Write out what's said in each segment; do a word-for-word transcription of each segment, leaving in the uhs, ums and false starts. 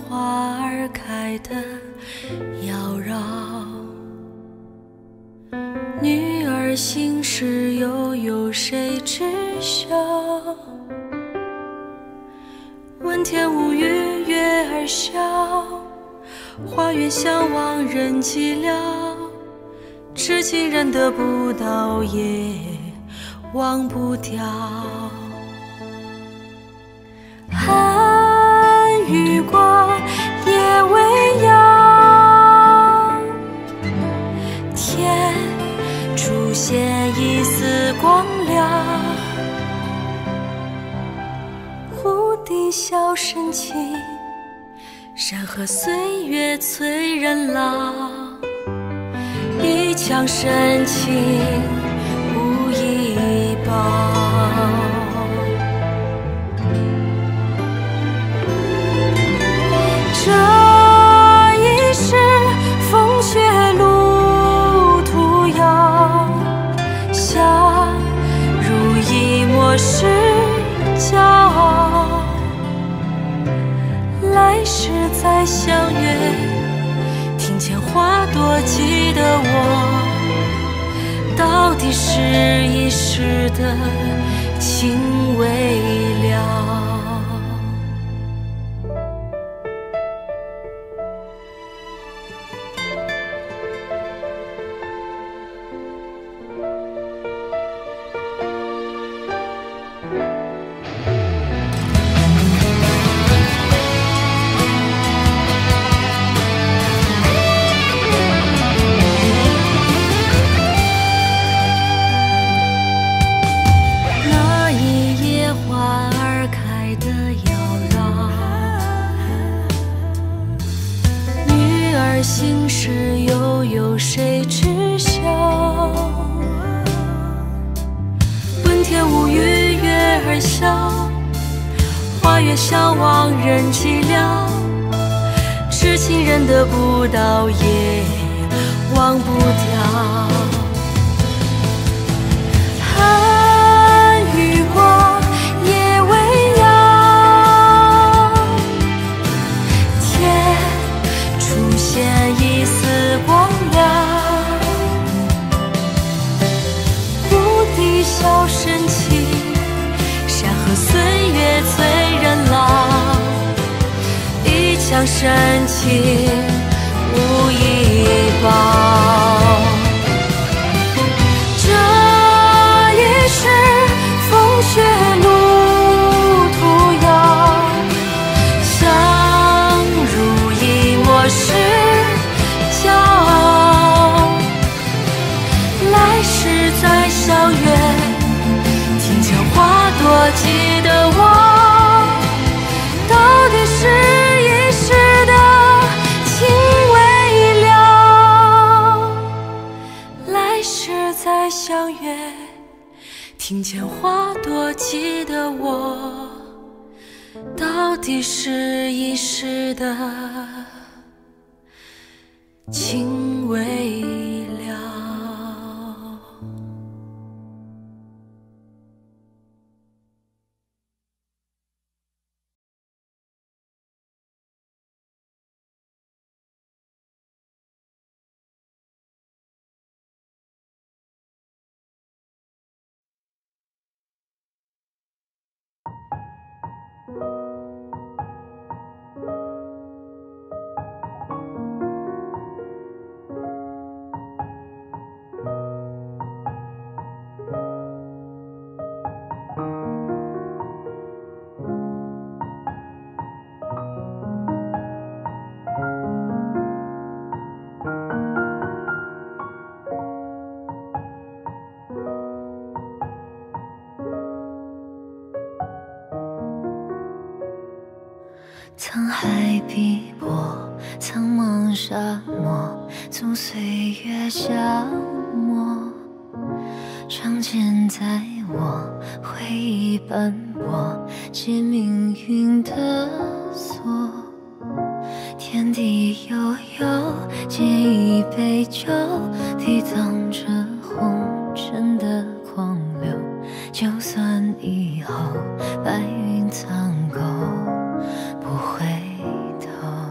花儿开得妖娆。女儿心事又有谁知晓？问天无语，月儿笑。花园相望人寂寥，痴情人得不到也忘不掉。寒雨过，夜未央，天出现一丝光亮。湖底笑深情，山河岁月催人老。一腔深情无以报。这一世风雪路途遥，相濡以沫是骄傲。来世再相约，庭前花朵记得我，到底是一时的情未了。心事又有谁知晓？问天无语，月儿笑。花月相望人寂寥，痴情人得不到也忘不掉。寒雨过，夜未央，天出现一丝光亮。湖底笑深情，山河岁月催人老。一腔深情无以报。这一世风雪路途遥，相濡以沫是骄傲。来世再相约，庭前花朵记得我，到底是一时的情未了。来世再相约，庭前花朵记得我，到底是一时的情未了。 沧海碧波，苍茫沙漠，纵岁月消磨。仗剑在我，回忆斑驳，解命运的锁。天地悠悠，借一杯酒，抵挡着红尘的狂流。就算以后白云苍狗，不回头。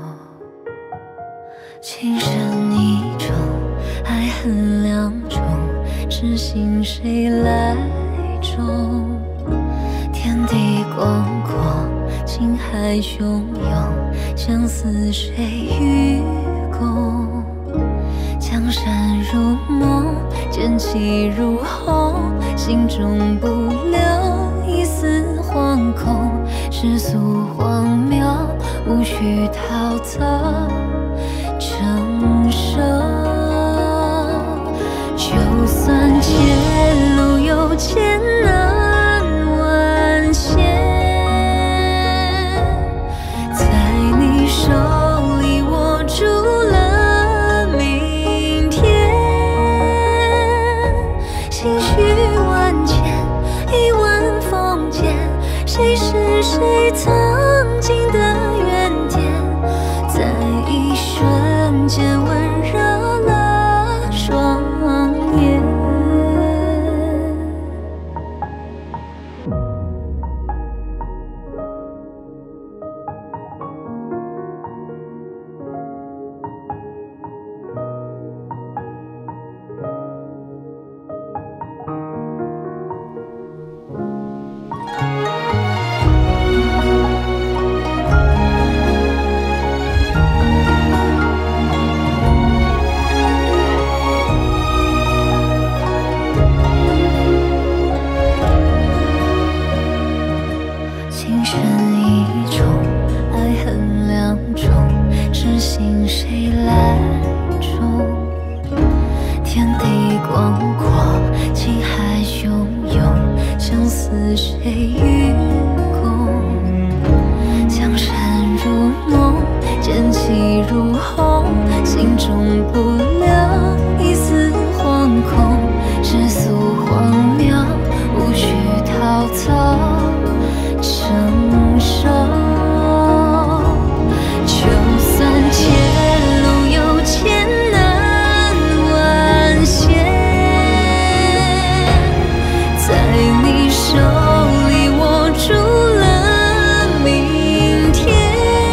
情海汹涌，相思谁与共？江山如梦，剑气如虹，心中不留一丝惶恐。世俗荒谬，无需逃走，承受。就算前路有艰难万险，在你手里握住了明天。心绪万千，一吻封缄，谁是谁曾经的原点，在一瞬间温热了双眼。情深意重，爱恨两重，痴心谁来终？天地广阔，情海汹涌，相思谁与共？江山如梦，剑气如虹，心中不留一丝惶恐。世俗荒谬，无需逃走，承受。就算前路有艰难万险，在你手里握住了明天。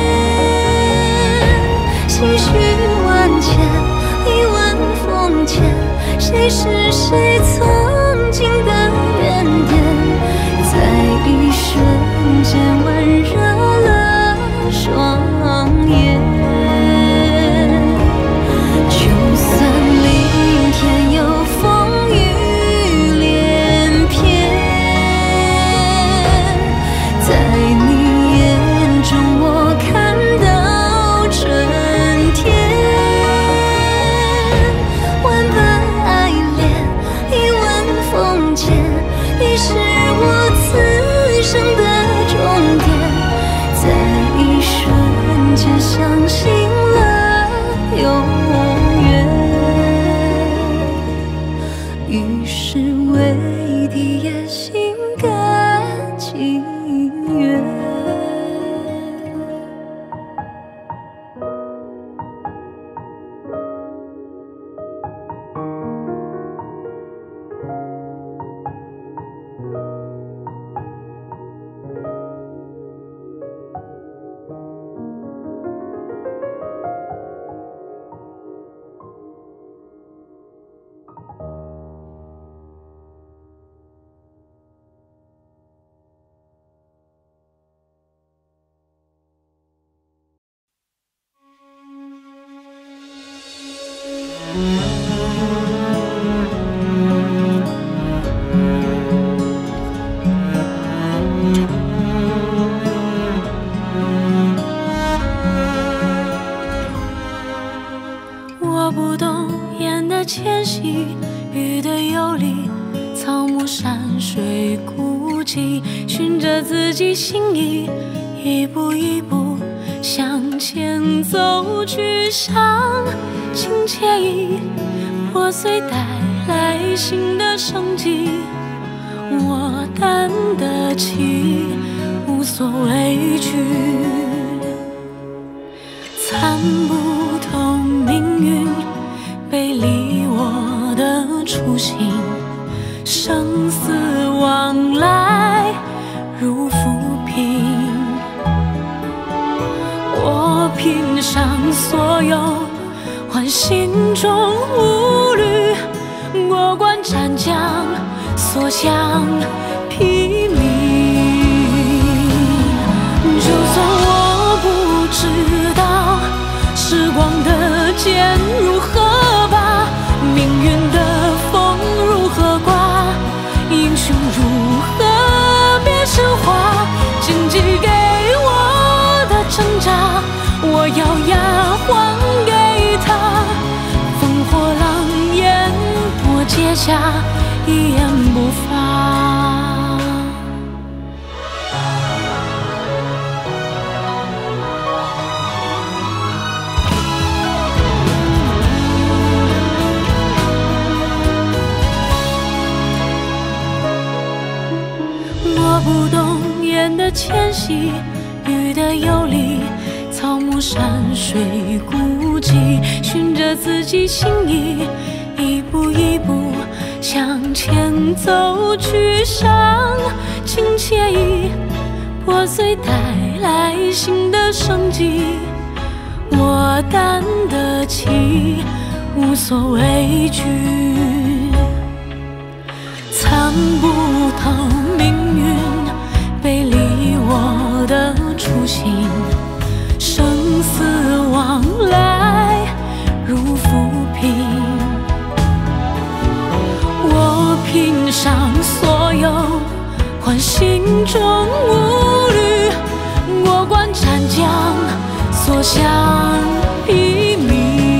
心绪万千，一吻封缄，谁是谁曾经的原点，在一瞬间温热了双眼。就算明天有风雨连篇，在你眼中我看到春天。万般爱恋，一吻封缄，你是我此生的终点，在一瞬间相信了永远。于是为敌也心甘情愿。 我不懂烟的迁徙，雨的游离，草木山水孤寂，循着自己心意，一步一步向前走去，上情惬意，破碎带来新的生机。我担得起，无所畏惧，参不透命运背离我的初心，生死往来如浮萍。我拼上所有，换心中无虑，过关斩将，所向披靡。 我咬牙还给他，烽火狼烟，我结下一言不发。我不懂雁的迁徙，鱼的游离，草木山水孤寂，循着自己心意，一步一步向前走去，上情惬意，破碎带来新的生机。我担得起，无所畏惧，参不透命运背离我的初心，生死往来如浮萍。我拼上所有，换心中无虑，我观战将所向披靡。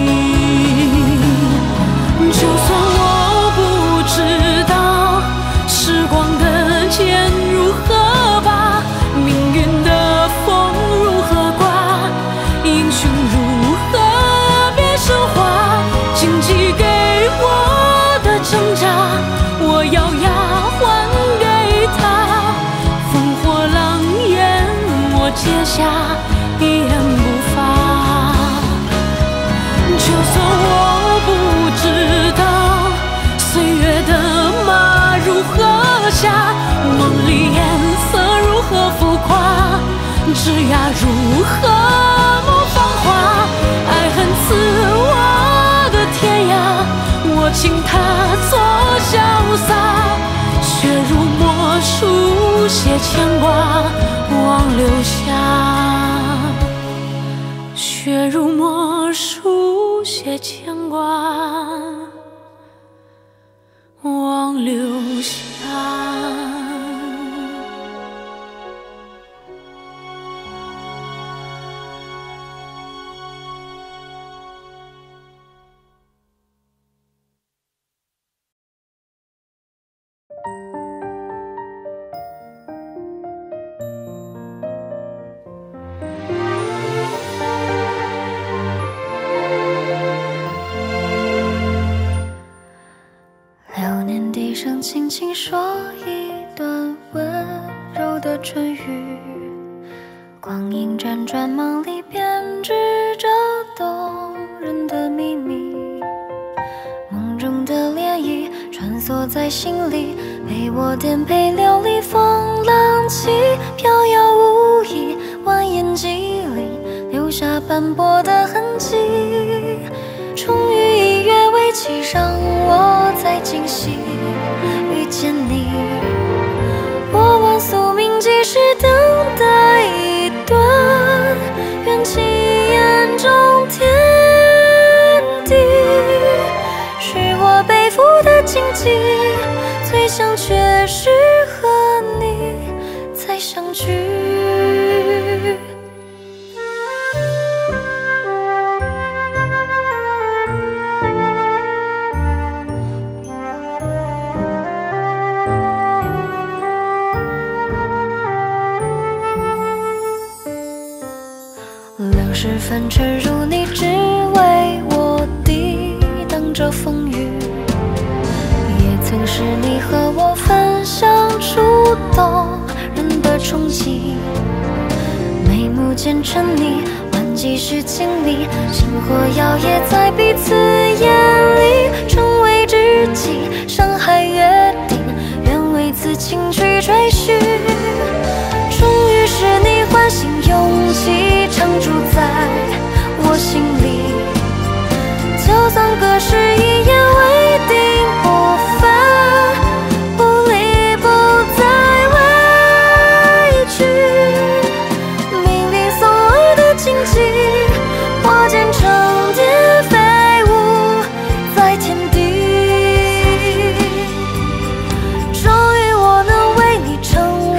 就算我不知道时光的剑如何拔，命运的风如何刮，英雄如何别神话，荆棘给我的挣扎，我咬牙还给他，烽火狼烟，我结下一言不发。就算我不知道岁月的马如何下，梦里颜色如何浮夸，枝桠如何梦芳华，爱恨刺我的天涯，我请他做潇洒，血如墨书写牵挂，忘留下，血如墨书写牵挂，忘留下。 轻轻说一段温柔的春语，光阴辗转梦里编织着动人的秘密，梦中的涟漪穿梭在心里，为我颠沛流离风浪起，飘摇无遗，蜿蜒肌理留下斑驳的痕迹，终于一跃为期，让我再惊喜遇见你，我挽宿命几时等待一段缘起眼中天地，是我背负的荆棘，最想却是和你再相聚。流逝凡尘如你，只为我抵挡着风雨，也曾是你和我分享触动人的冲击，眉目间沉溺，万几世经历，星火摇曳在彼此眼里，成为知己，山海约定，愿为此情去追寻，终于是你唤醒勇气，常驻在我心里，就算隔世一言为定不分，不离不再畏惧，命运送来的荆棘，化茧成蝶，飞舞在天地，终于我能为你成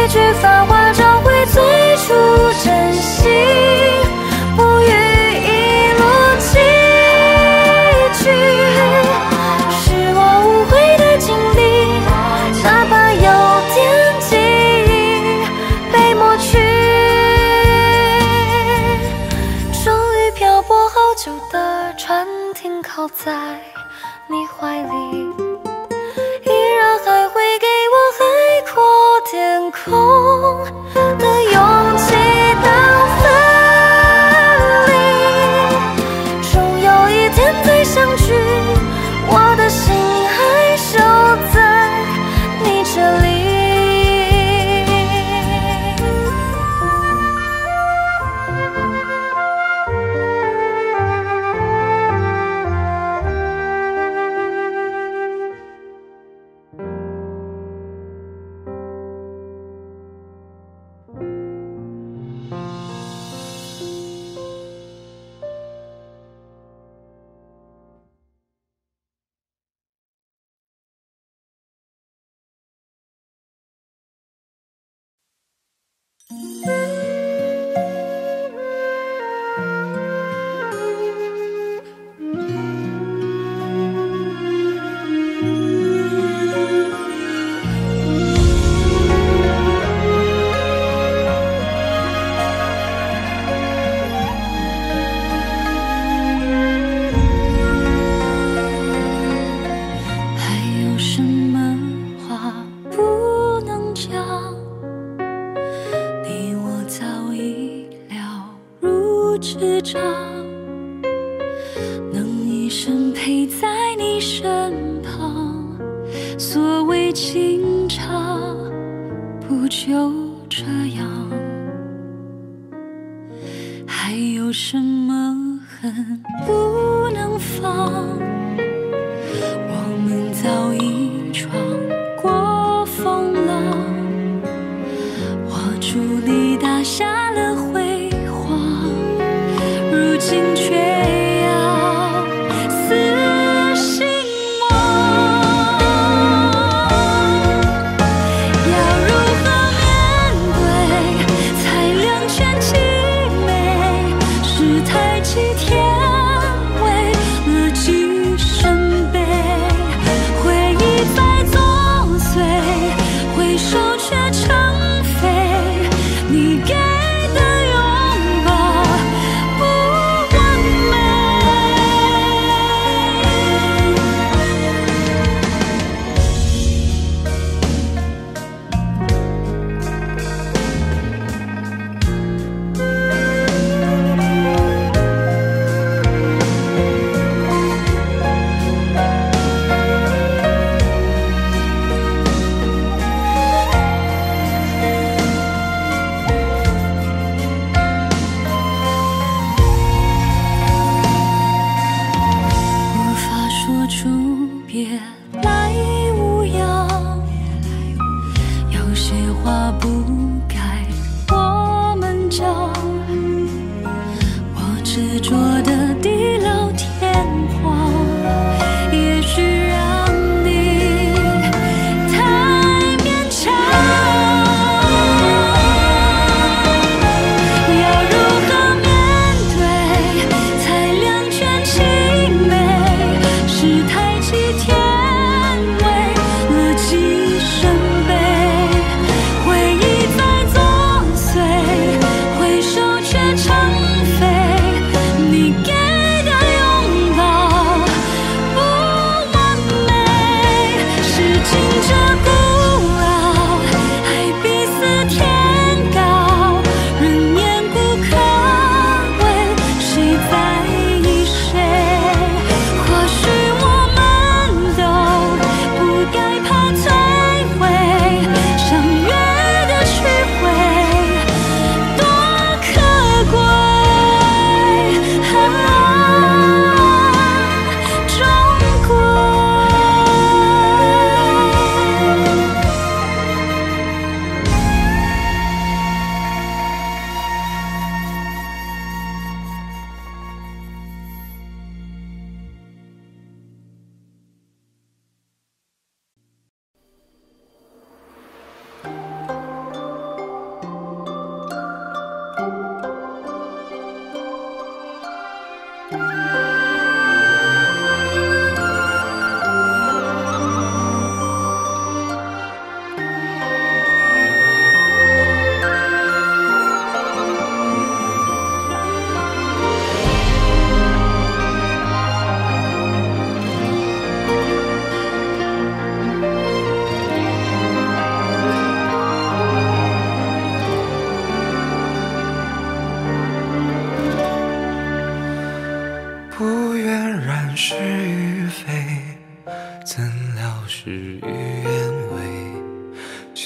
一句繁华找回最初真心，不语一路崎岖，是我无悔的经历，哪怕有点记忆被抹去。终于漂泊好久的船停靠在你怀里，依然还会给我海阔天空的勇气当分离。终有一天再相聚，我的心还守在你这里。 执掌，能一生陪在你身旁。所谓情长，不就这样？还有什么恨不能放？我们早已闯过风浪，我助你打下了辉煌。如今却要死心亡，要如何面对才两全其美？是太极天违了纪律。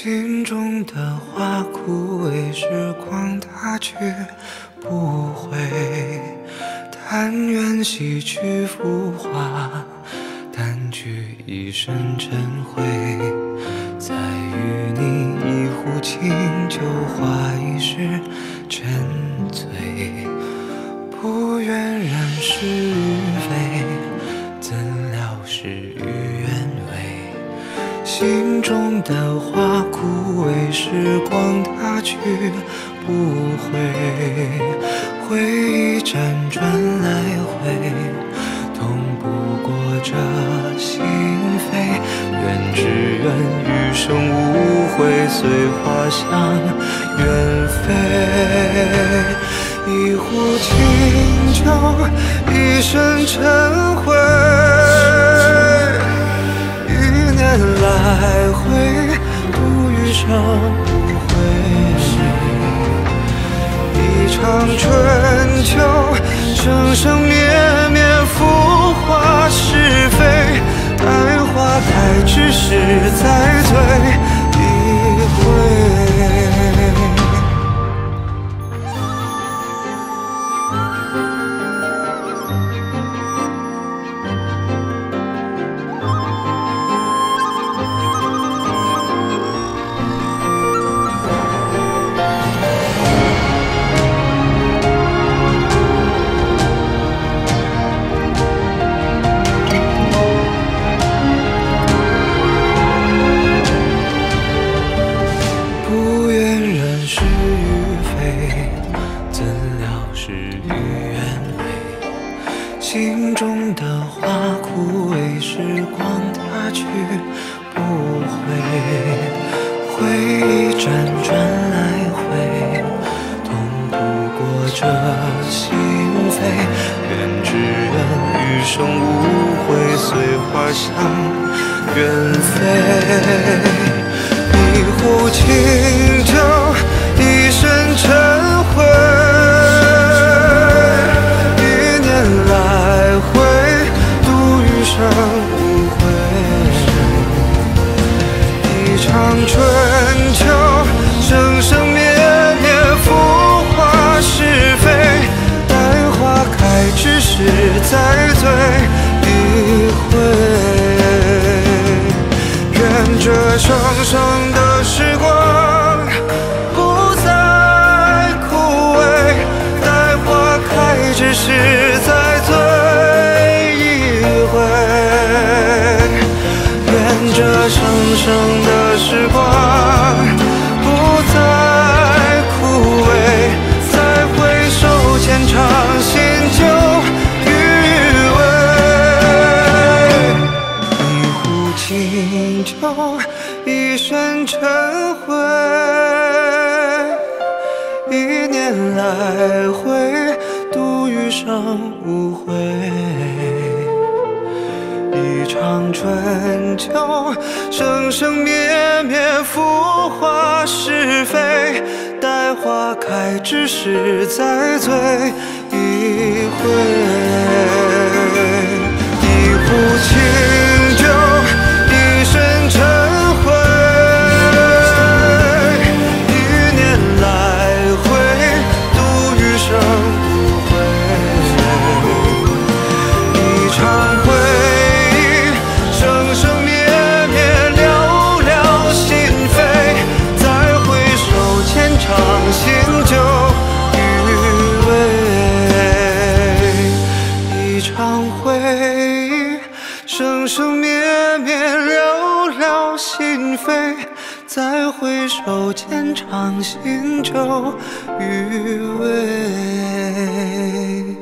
心中的花枯萎，时光它去不回。但愿洗去浮华，淡去一身尘灰。再与你一壶清酒，话一世沉醉。不愿人是与非，怎料事与愿违。心中的花枯萎，时光它去不回。回忆辗转来回，痛不过这心扉。愿只愿余生无悔，随花香远飞。一壶清酒，一身尘灰。一年来回，度余生无悔。一场春秋，生生灭灭，浮华是非。待花开之时，再醉一回。心中的花枯萎，时光它去不回。回忆辗转来回，痛不过这心扉。愿只愿余生无悔，随花香远飞。一壶清酒，一身尘灰。来回度余生无悔。一场春秋，生生灭灭，浮华是非。待花开之时，再醉一回。愿这生生的时光不再枯萎。待花开之时，再醉一回。愿这生生的时光不再枯萎。再回首前尝新酒余味。一壶清酒，一身尘灰。一年来回，度余生无悔。一场春秋，生生灭灭，浮华是非。待花开之时，再醉一回。一壶清酒，一身尘灰。一年来回，度余生无悔。一场回忆，生生灭灭，寥寥心扉。再回首前尝新酒余味。一场回忆，生生灭灭，寥寥心扉。再回首前尝新酒余味。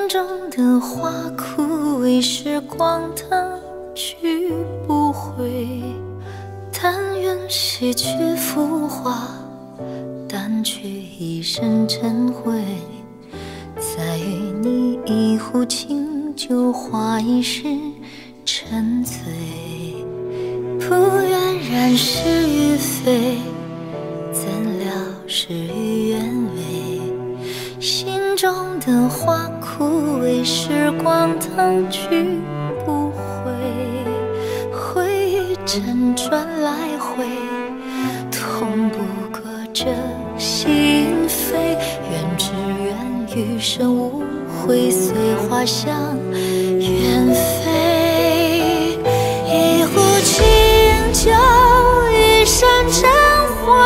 心中的花枯萎，时光它去不回。但愿洗去浮华，淡去一身尘灰。再与你一壶清酒，话一世沉醉。不愿染是与非，怎料事与愿违。心中的花枯萎，时光它去不回。回忆辗转来回，痛不过这心扉。愿只愿余生无悔，随花香远飞。一壶清酒，一身尘灰。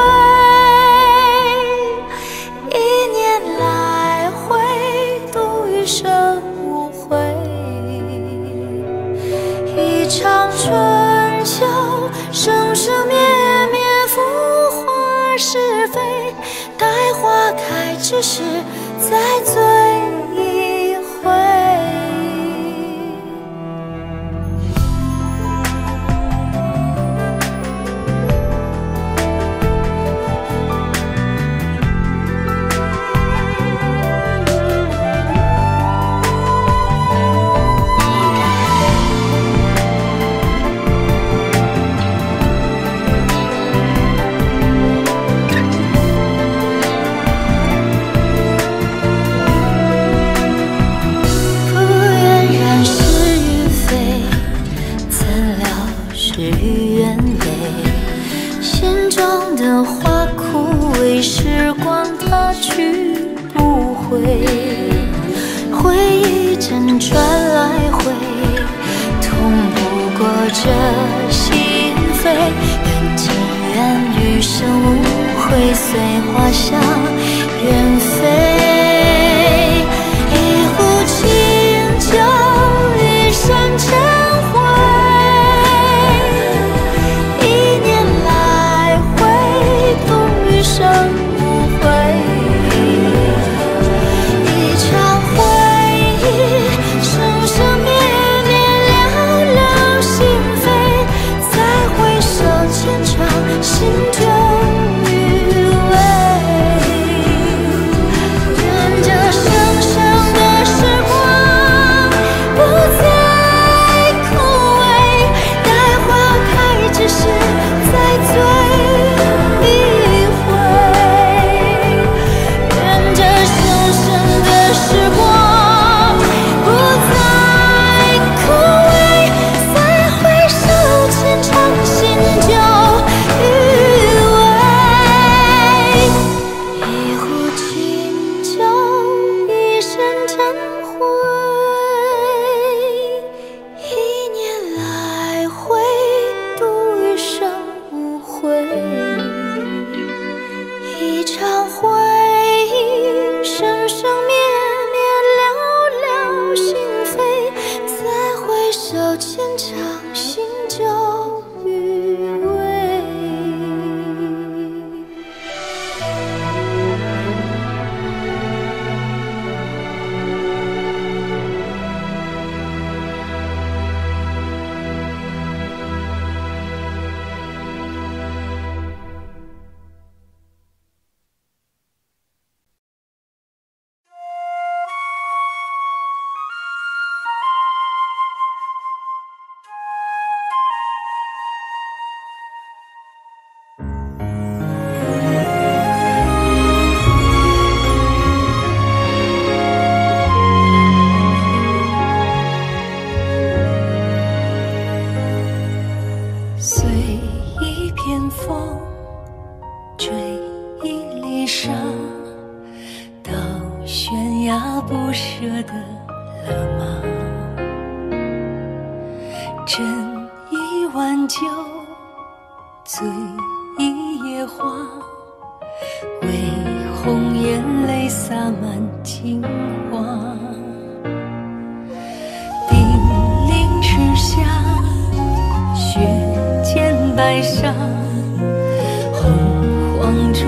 一年来回，度余生无悔。一场春秋，生生灭灭，浮华是非。待花开之时，再醉一回。时光它去不回，回忆辗转来回，痛不过这心扉。愿尽愿余生无悔，随花香远飞。一壶清酒，一身尘灰。一年来回，度余生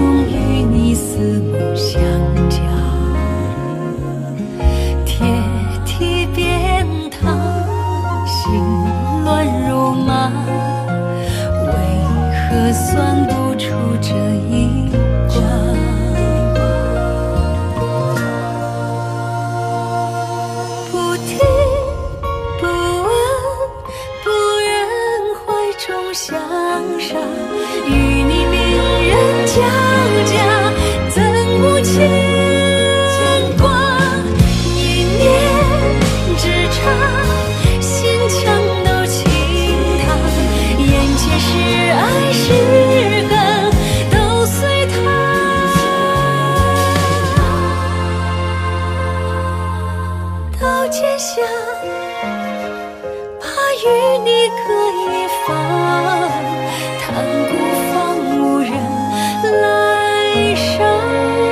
四目相交，天到街巷，怕与你隔一方，叹孤芳无人来赏。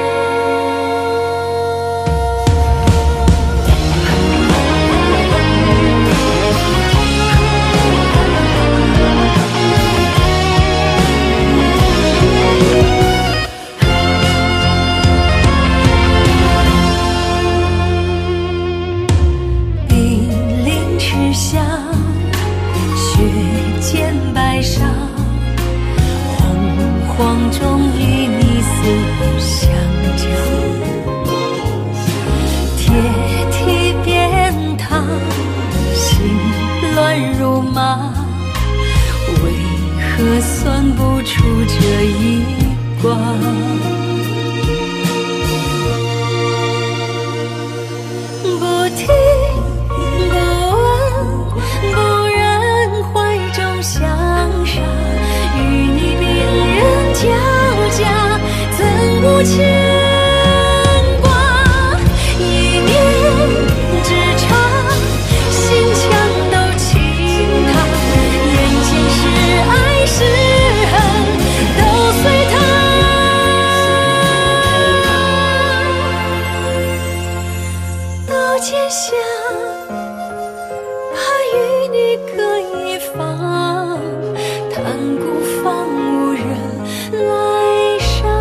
黄中与你四相交，铁蹄鞭挞，心乱如麻，为何算不出这一卦？不听不问，不忍怀中相杀，与你病人交加，怎无牵挂？一念之差，心墙都倾塌，眼前是爱是恨，都随他。到街巷，怕与你隔一方，叹孤芳无人来赏。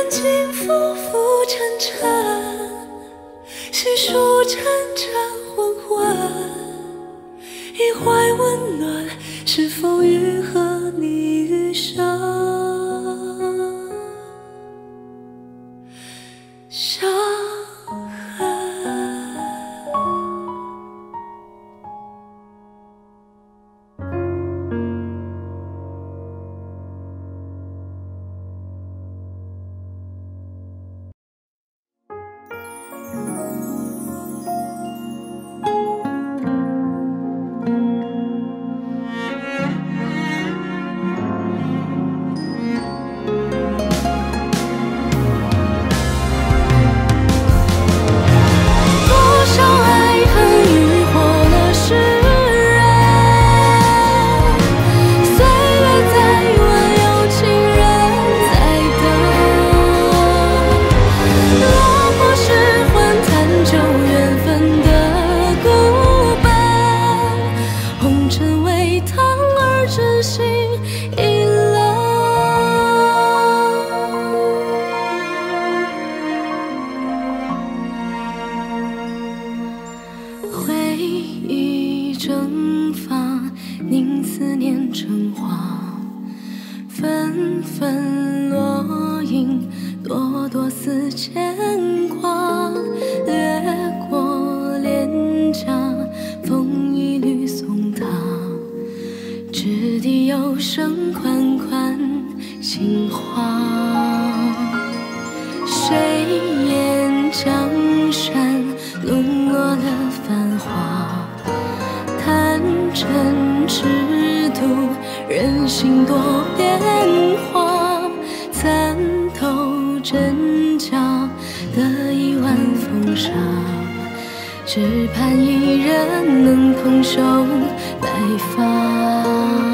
尽浮浮沉沉，细数沉沉昏昏，一怀温暖，是否愈合你余生伤痕？纷纷落英，朵朵似牵挂，掠过脸颊，风一缕送他，掷地有声款款情话。谁言江山沦落了繁华，贪嗔痴毒，人心多变化，参透真假的一碗风沙，只盼一人能空手白发。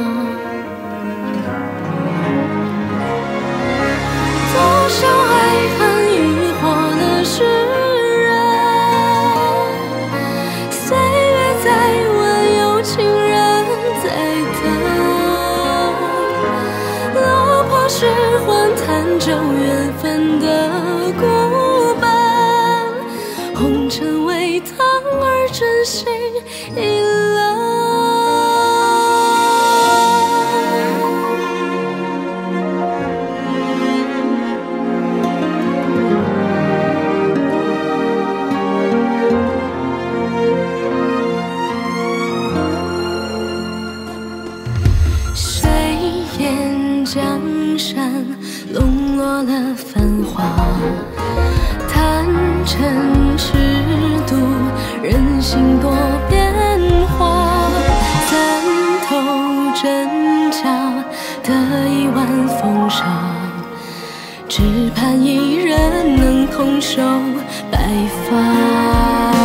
多少爱恨欲火的诗人，岁月在问，有情人在等。落魄时还谈旧缘分的孤本，红尘为他而真心已冷。江山笼络了繁华，贪嗔痴毒，人心多变化，参透真假的一碗风沙，只盼一人能空手白发。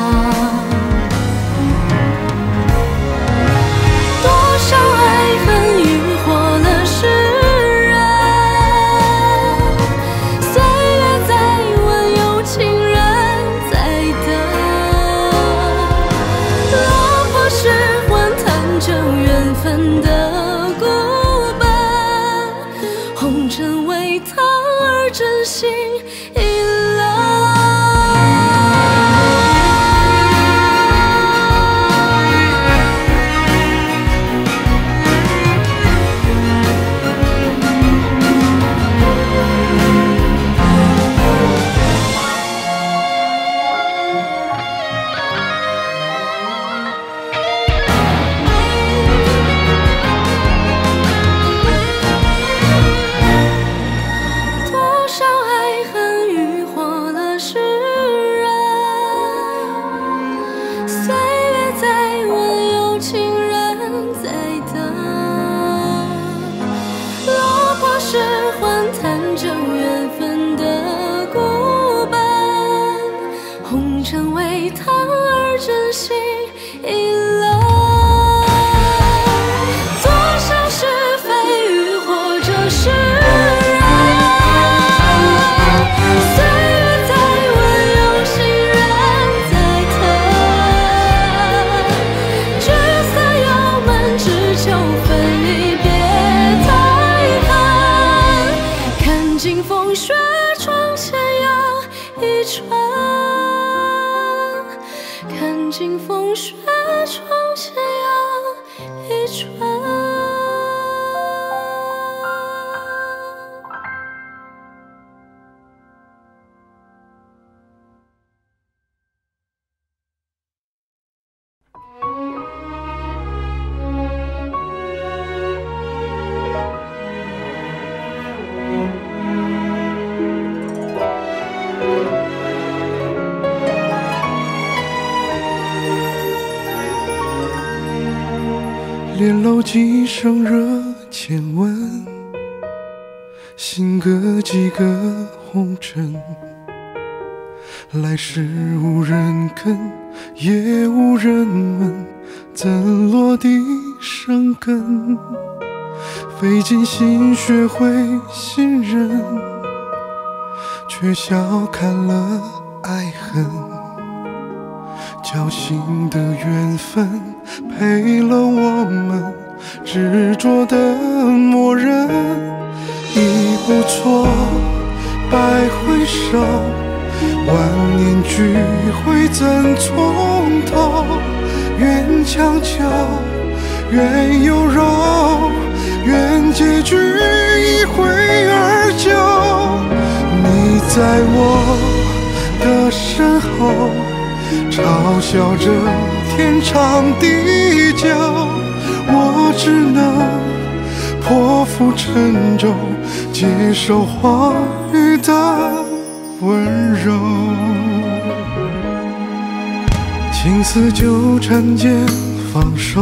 多少爱恨欲火了诗人，岁月在问，有情人在等。落魄时还谈旧缘分的孤本，红尘为他而真心已冷。是还谈旧缘分的孤本，红尘为他而真心已冷。多少是非与或者是人，岁月在问，有情人在等。聚散有门，只求分离别太寒。看尽风雪雪窗前样一春。 连楼几声热千问，心隔几个红尘。来时无人跟，也无人问，怎落地生根？费尽心血会信任，却笑看了爱恨。侥幸的缘分陪了我们，执着的默认。一步错，百回首，万年聚会怎从头？愿强求，愿有柔，愿结局一挥而就。你在我的身后，嘲笑着天长地久，我只能破釜沉舟，接受话语的温柔。情丝纠缠间放手，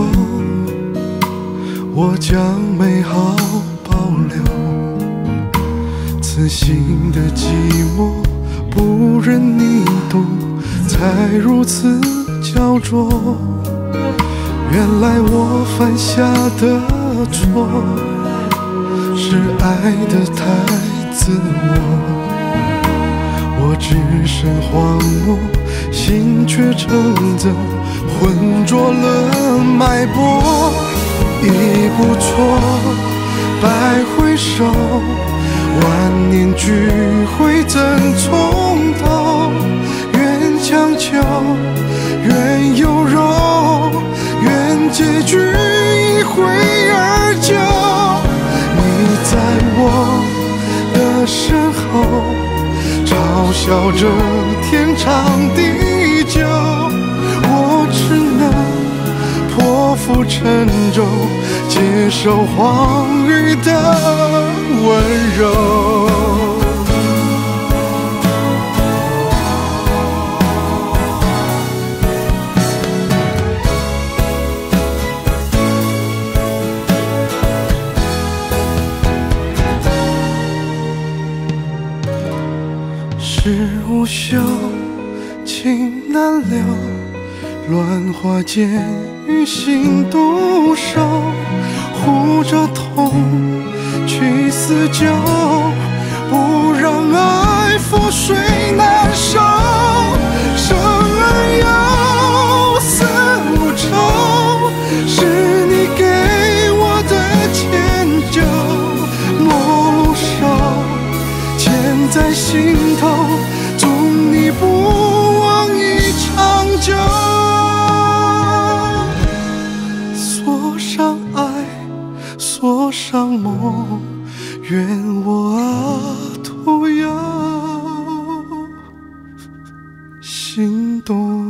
我将美好保留，此心的寂寞不忍你懂，才如此焦灼。原来我犯下的错，是爱得太自我。我只身荒漠，心却成责，浑浊了脉搏。一步错，百回首，万年聚会怎从头？愿强求，愿有柔，愿结局一挥而就。你在我的身后，嘲笑着天长地久，我只能破釜沉舟，接受黄雨的温柔。事无休，情难留，乱花渐欲心独守，护着痛，去似旧，不让爱覆水难收。生而有，死无愁，是你给我的迁就。陌路手，牵在心头，祝你不忘一长久。锁上爱，锁上梦，愿我啊徒有心动。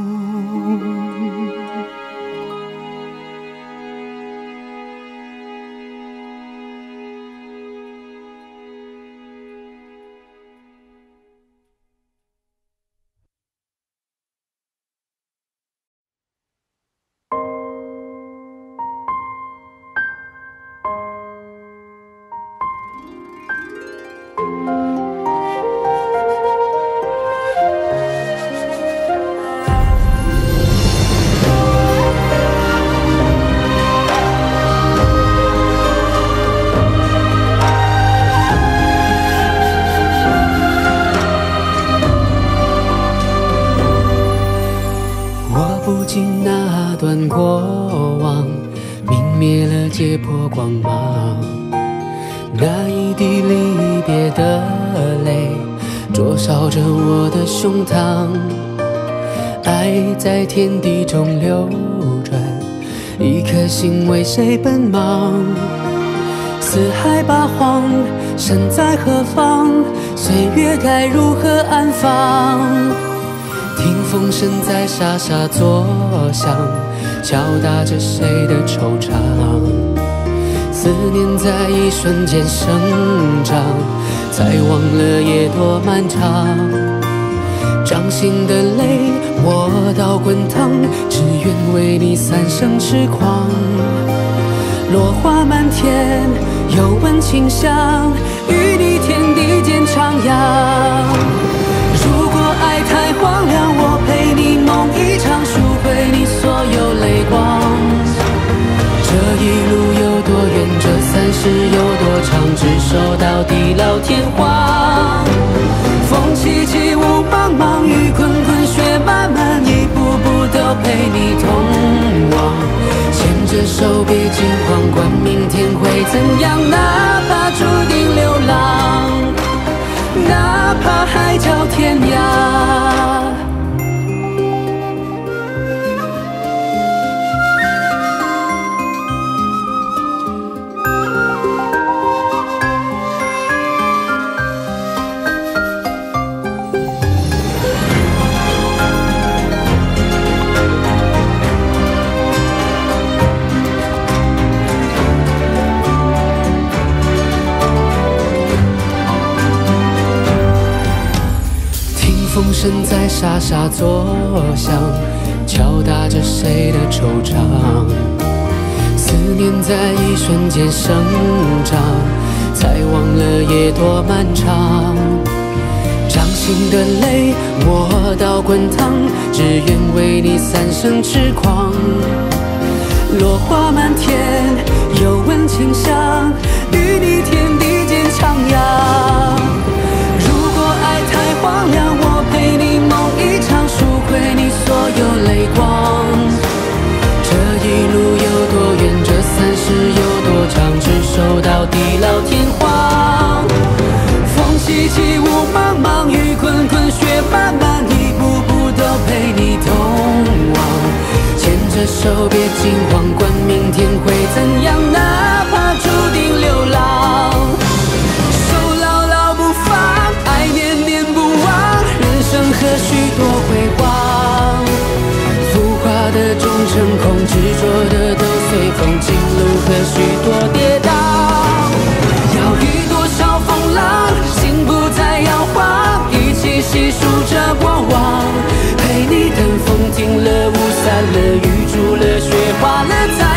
过往泯灭了结魄光芒，那一滴离别的泪灼烧着我的胸膛。 爱在天地中流转，一颗心为谁奔忙？四海八荒，身在何方？岁月该如何安放？听风声在沙沙作响，敲打着谁的惆怅？思念在一瞬间生长，才忘了夜多漫长。掌心的泪握到滚烫，只愿为你三生痴狂。落花满天，又闻清香，与你天地间徜徉。如果爱太荒凉，我陪你梦一场，赎回你所有泪光。这一路有多远，这三世有多长，执手到地老天荒。风起起，雾茫茫，雨滚滚，雪漫漫，一步步都陪你同往。牵着手别惊慌，管明天会怎样，哪怕注定流浪，哪怕海角天涯。风声在沙沙作响，敲打着谁的惆怅。思念在一瞬间生长，才忘了夜多漫长。掌心的泪握到滚烫，只愿为你三生痴狂。落花满天，又闻清香，与你天地间徜徉。如果爱太荒凉，我陪你梦一场，赎回你所有泪光。这一路有多远，这三世有多长，执手到地老天荒。风起起，雾茫茫，雨滚滚，雪漫漫，一步步都陪你同往。牵着手别惊慌，管明天会怎样，哪怕注定流浪。手牢牢不放，爱念念不忘，人生何须多辉煌。浮华的终成空，执着的都随风，情路何须多跌宕。要遇多少风浪，心不再摇晃，一起细数着过往。陪你等风停了，雾散了，雨住了，雪化了，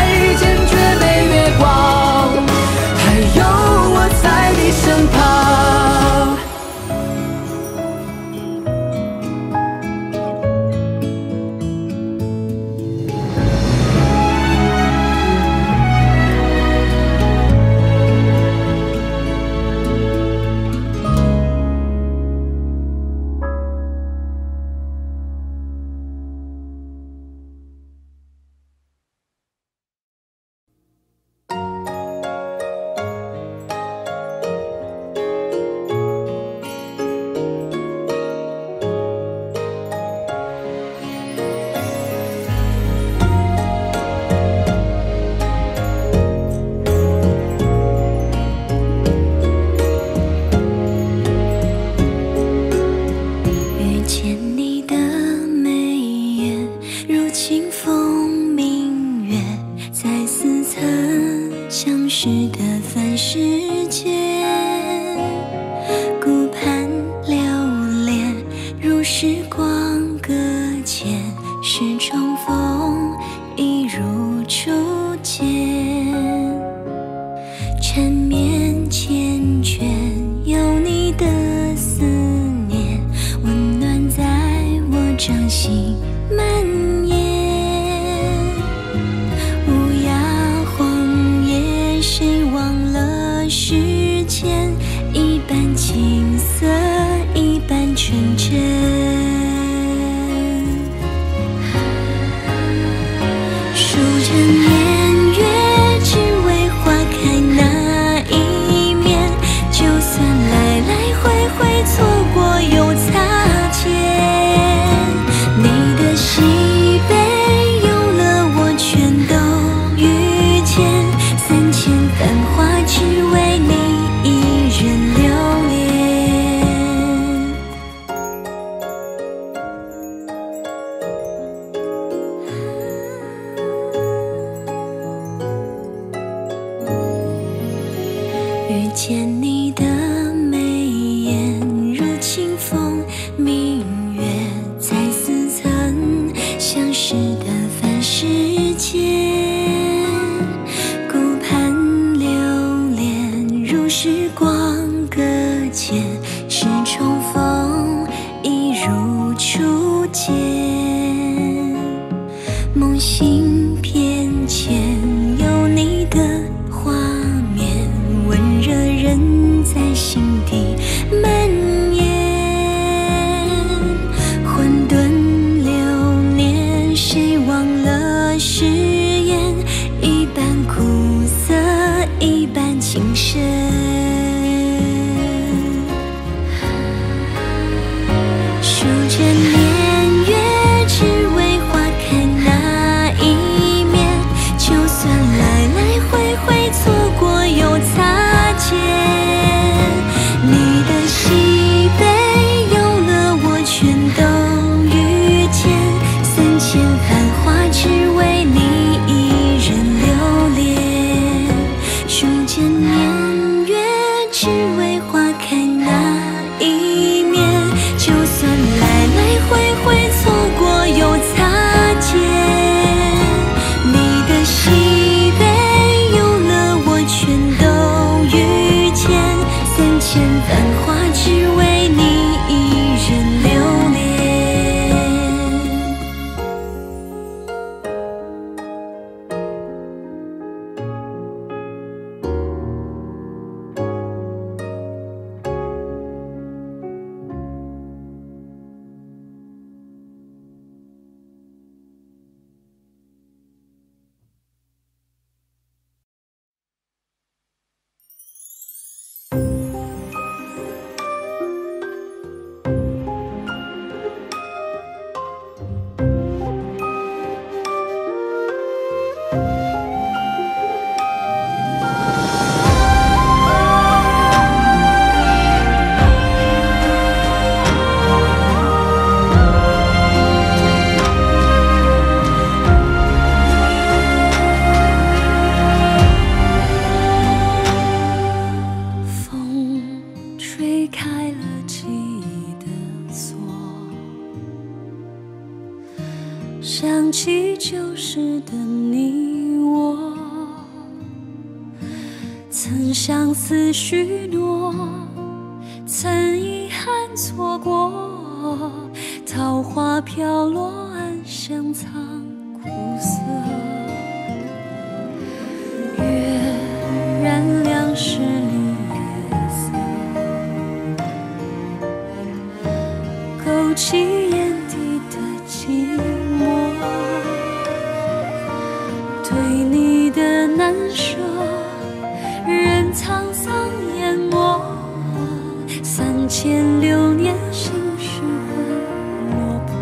千繁华，只为你一人留恋。想起旧时的你我，曾相思许诺，曾遗憾错过，桃花飘落，暗香藏苦涩。月染两世离夜色，勾起眼底的寂寞。对你的难舍，任沧桑淹没，三千流年，心事很落魄。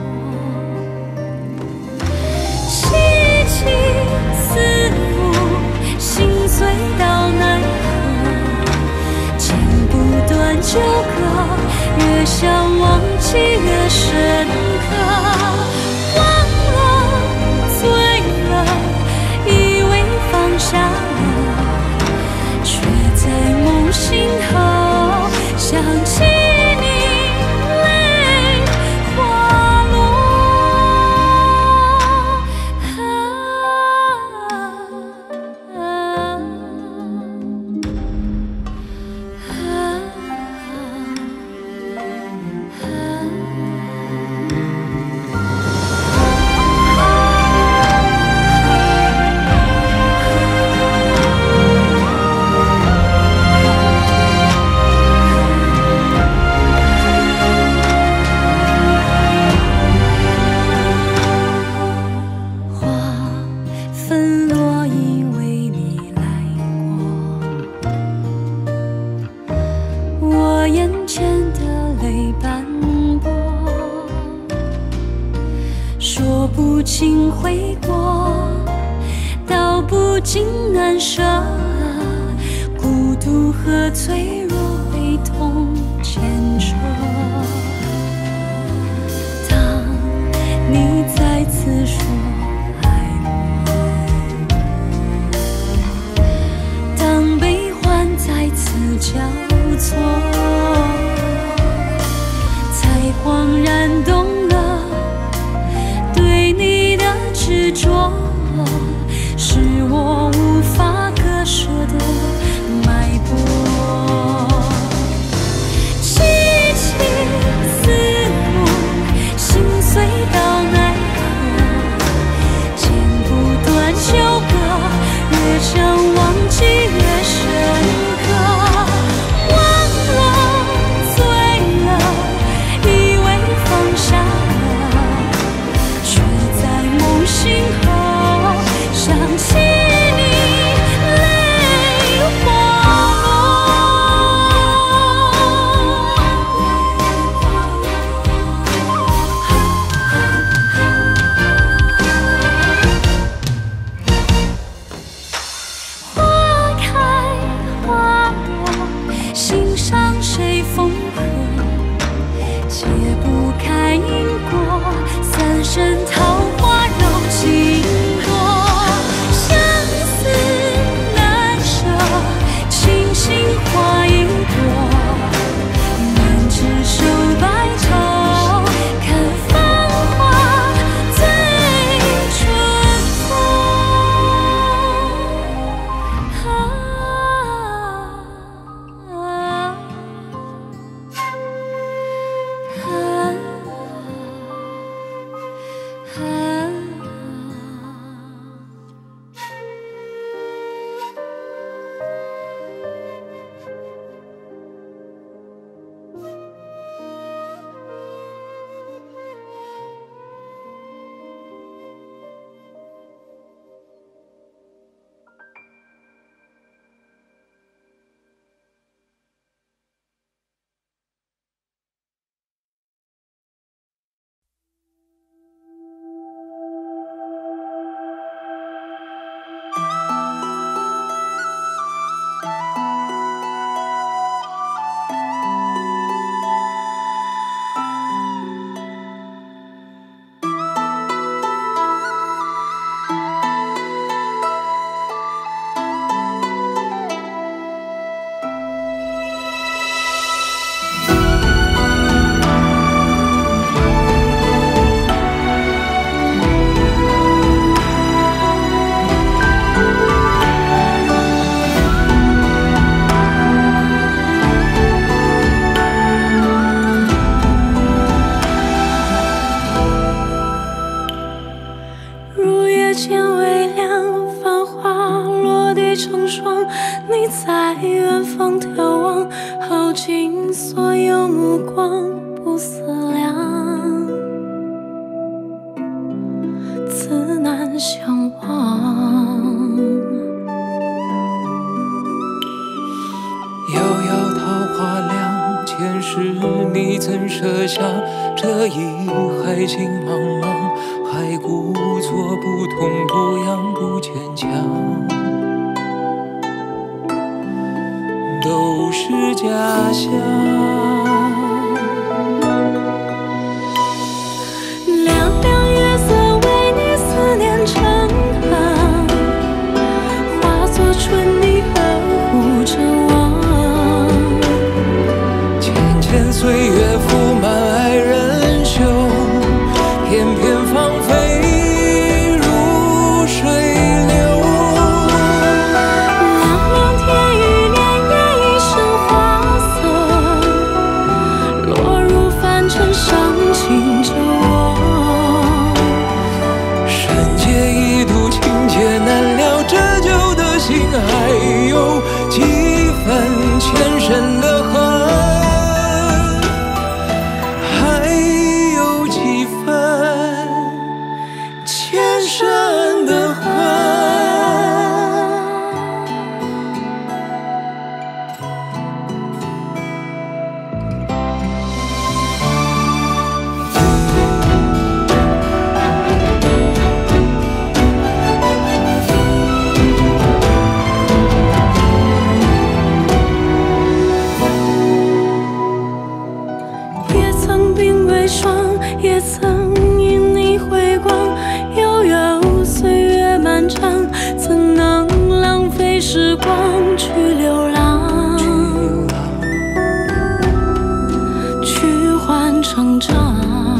凄凄似负，心碎到奈何，剪不断纠葛，越想忘记越深刻。放下了，却在梦醒后想起你，泪滑落。啊啊啊说不尽悔过，道不尽难舍，孤独和脆弱被痛牵扯。当你再次说爱我，当悲欢再次交错，才恍然懂了，对你的执着是我无法割舍的脉搏。 尽所有目光不思量，自难相忘。 遥遥桃花凉，前世你怎舍下这一海情茫茫？还故作不痛不痒不坚强，都是假象。 凉凉月色为你思念成行，化作春泥呵护着我。 浅浅岁月覆满爱人袖，片片芳菲如水流。 凉凉天与年月一生花色，落入凡尘伤情着我。 深结一度情结难了，这旧的心还有几分前生的恨，还有几分前生的恨。 也曾鬓微霜，也曾因你回光，悠悠岁月漫长，怎能浪费时光去流浪，去换成长。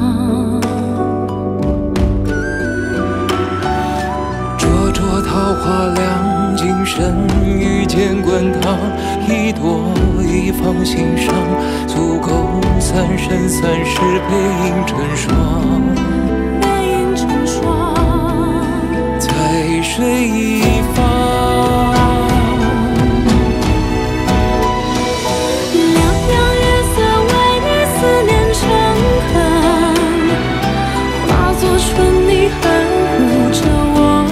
灼灼桃花凉，今生遇见滚烫，一朵一放心上，足够三生三世背影成双。 背影成双， 在水一方。 凉凉月色为你思念成行，化作春泥呵护着我。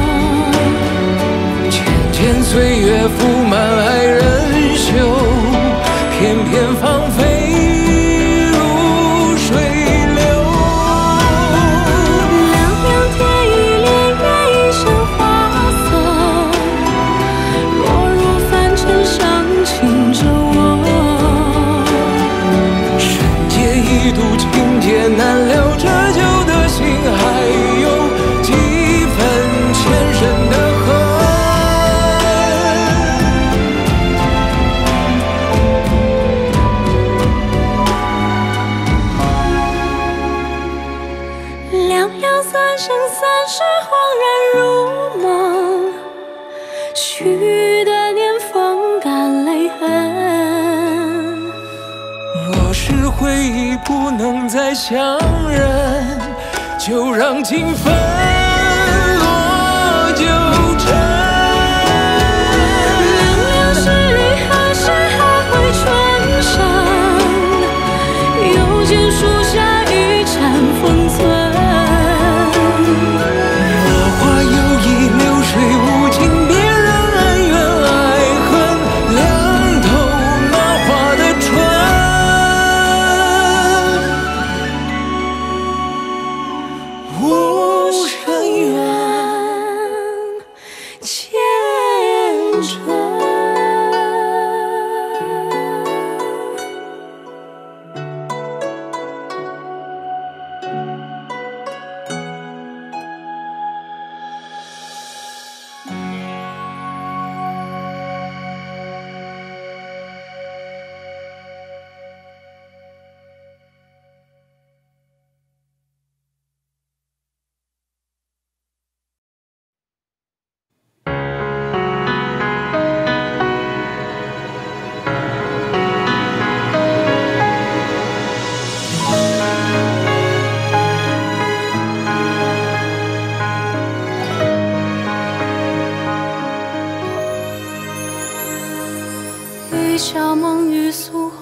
浅浅岁月覆满爱人袖，片片芳菲如水流。 凉凉天与年月一生花色，落入凡尘伤情着我。 深结一度情结难了，这旧的心还有几分前生的恨。 凉凉三生三世，恍然如梦，去的年风干泪痕。 若是回忆不能再相认，就让情分落九尘。 凉凉是雨，何时还会春山？又见树下一盏风存。 落花有意，流水无情，别让恩怨爱恨凉透那花的春。无声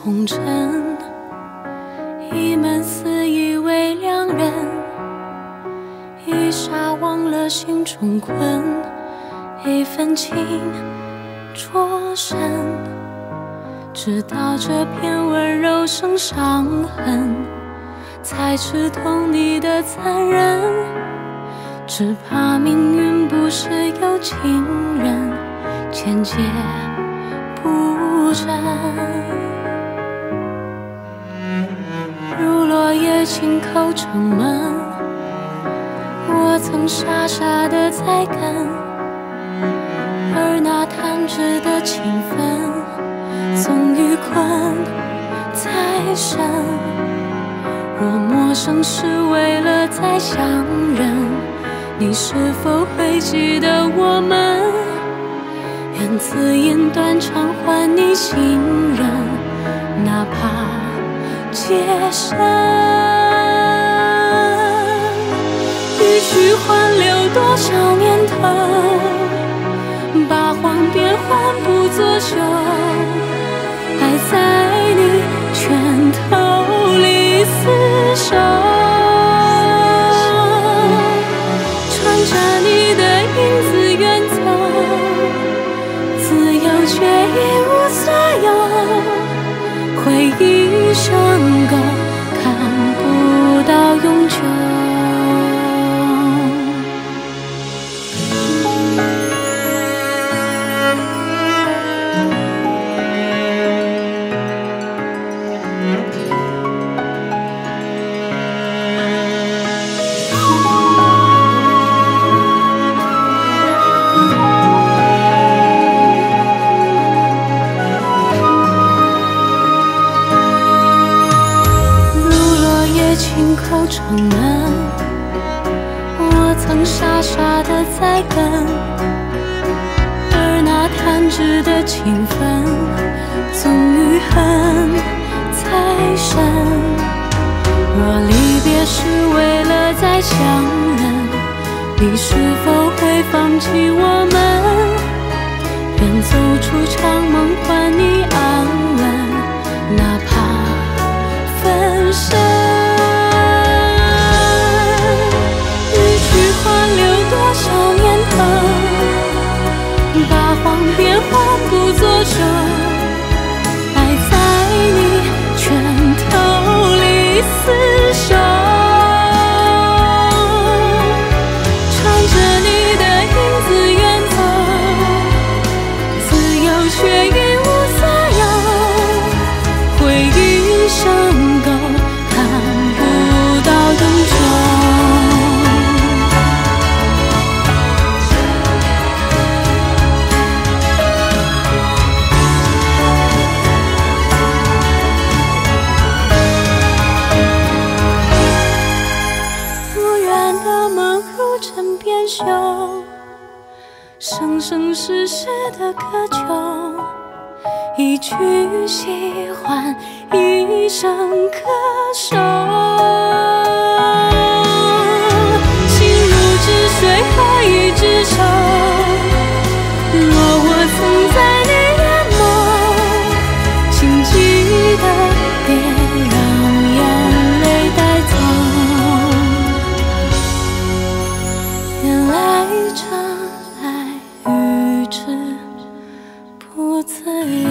红尘，一门私以为良人，一霎忘了心中困，一份情灼身，直到这片温柔生伤痕，才吃透你的残忍。只怕命运不是有情人，千劫不真。如落叶轻叩城门，我曾傻傻地在跟，而那弹指的情分，总与困太深。若陌生是为了再相认，你是否会记得我们？愿字音断肠还你信任，哪怕劫深。一曲换留多少年头，八荒变幻不作休。爱在你拳头里厮守，穿着你的影子远走，自由却一无所有，回忆深沟看不到永久。轻叩城门，我曾傻傻地在跟，而那弹指的情分，总与恨太深。若离别是为了再相认，你是否会放弃我们？愿走出长梦还你安稳，哪怕分身。多少年头，八荒变幻不作休，爱在你拳头里厮守，穿着你的影子远走，自由却一无所有，回忆深沟看不到永久。生生世世的渴求，一曲喜欢，一生可守。心如止水，何以执手？若我曾在你眼眸，请记得别让眼泪带走。原来这与之不自由。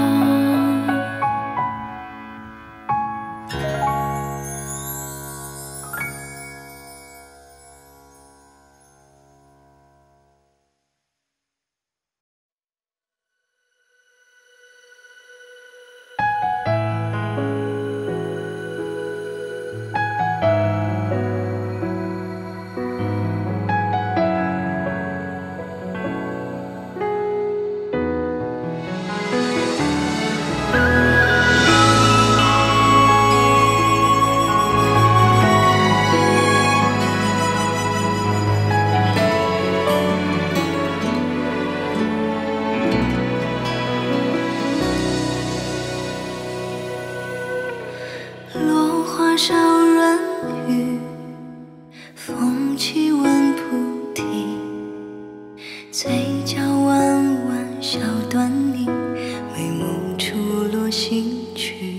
少润雨，风起吻菩提，嘴角弯弯笑端倪，眉目处落心曲。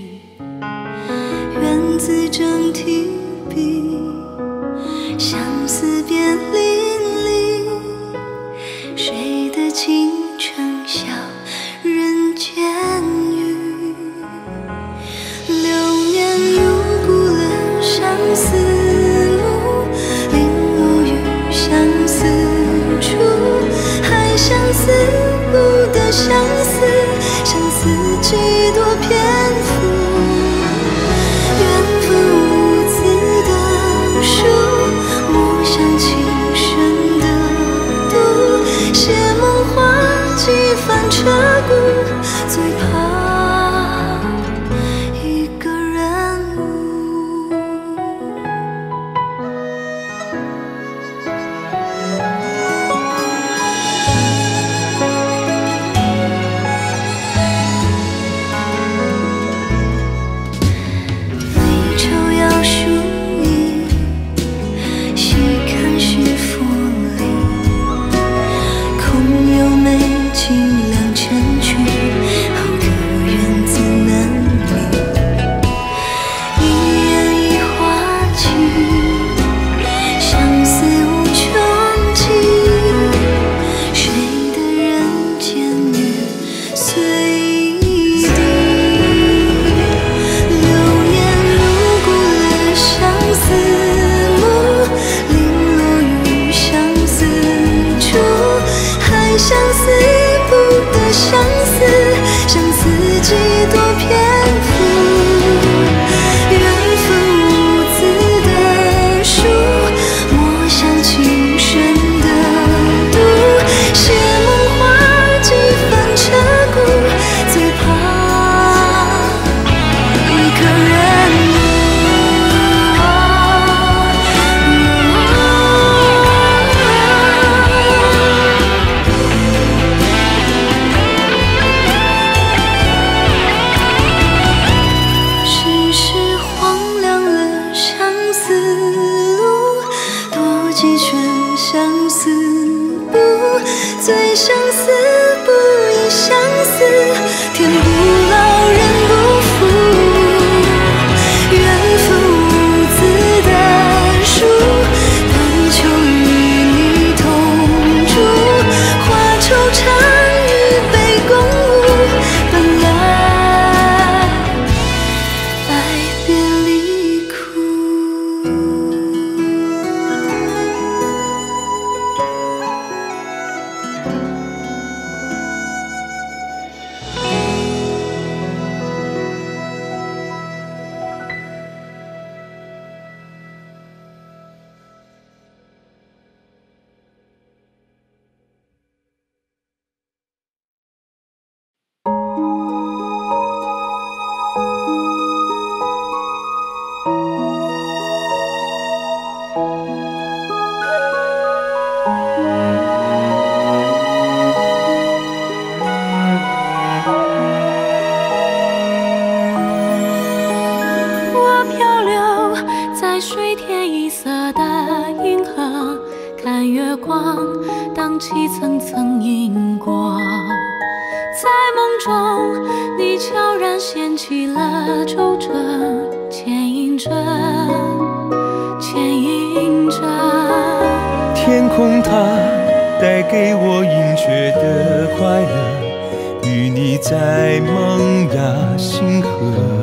荡起层层银光。在梦中，你悄然掀起了皱褶，牵引着，牵引着。 天空它带给我隐却的快乐，与你在萌芽星河，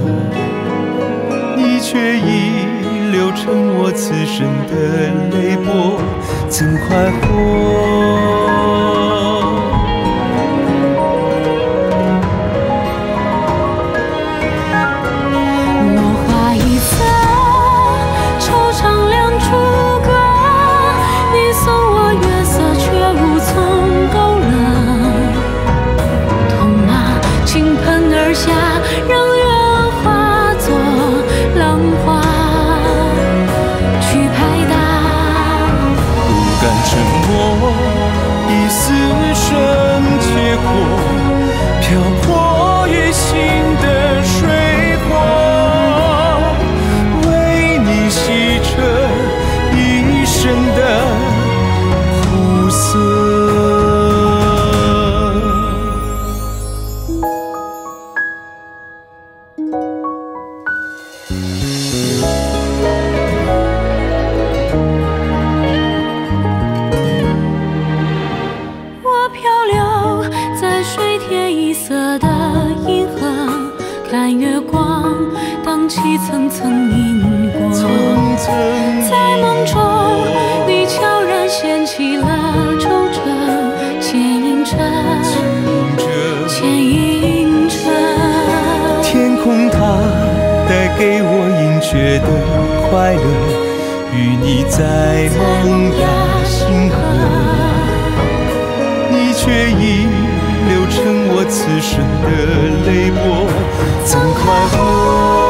你却已流成我此生的泪波，怎快活？一丝深切过，漂泊于心的水火，为你洗彻一生的苦涩。起层层银光，在梦中，你悄然掀起了皱褶，牵引着，牵引着。天空它带给我隐却的快乐，与你在萌芽星河，你却已流成我此生的泪波，怎快活？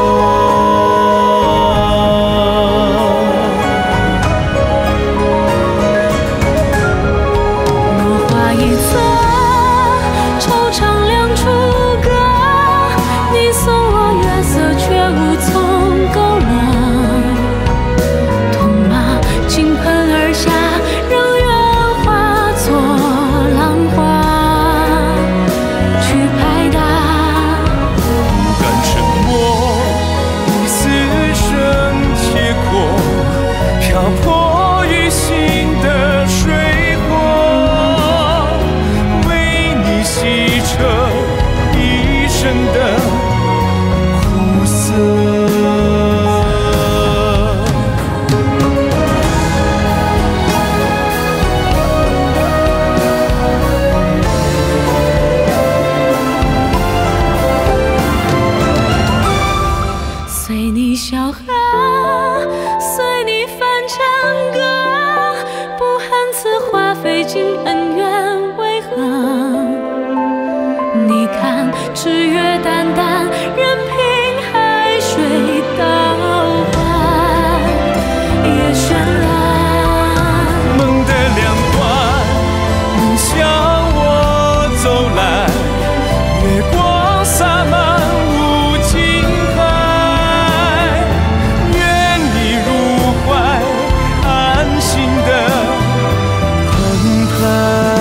日月淡淡，任凭海水倒换，也绚烂。 梦的两端，你向我走来，月光洒满无尽海。愿你入怀，安心的澎湃。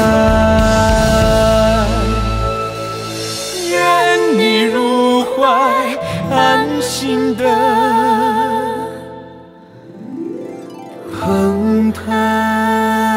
安心的澎湃。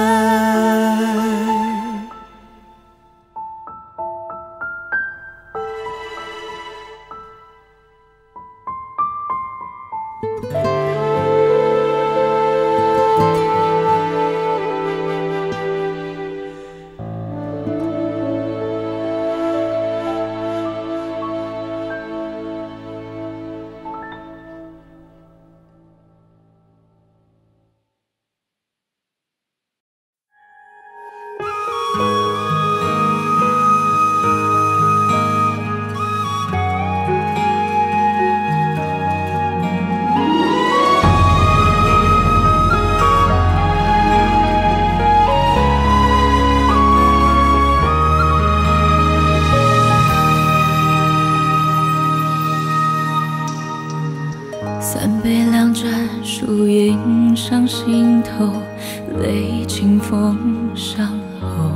三杯两盏，树影上心头，泪清风上喉。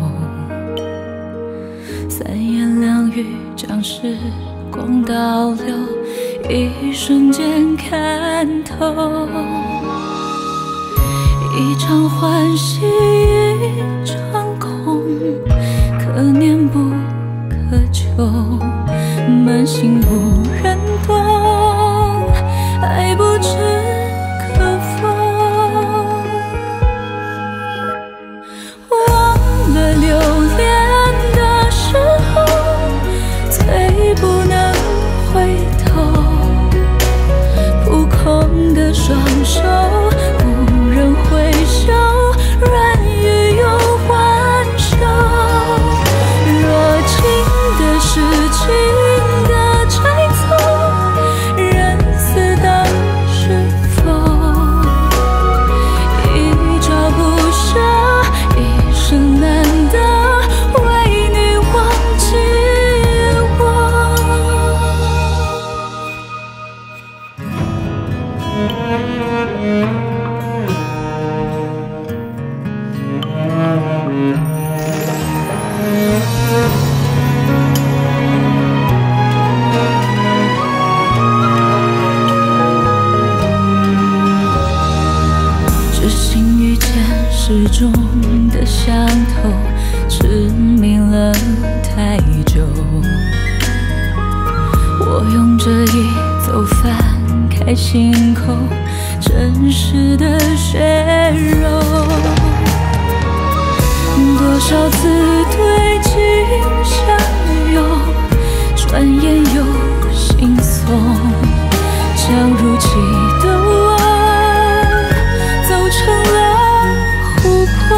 遇将时光倒流，一瞬间看透。一场欢喜一场空，可念不可求，满心无人懂，爱不知可否。忘了留恋的时候，最不能回头，扑空的双手，无人回首，软语又还手。若情的事情的猜测，人死当是否一朝不舍，一生难得为你忘记我。只幸遇见始终的相投，痴迷了太久。我用这一走翻开心口，真实的血肉。多少次对镜相拥，转眼又惺忪，将如期的我走成了琥珀。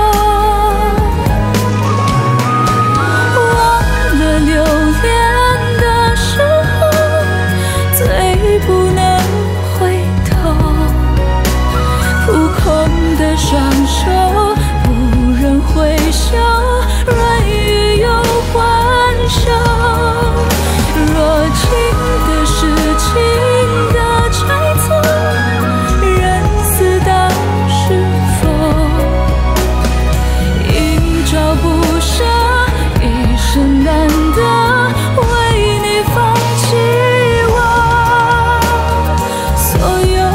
忘了留恋的时候，最不能回头，扑空的双手，无人回首，软语又还手。若情的事情的猜测，人死当是否一朝不舍，一生难得为你放弃我所有。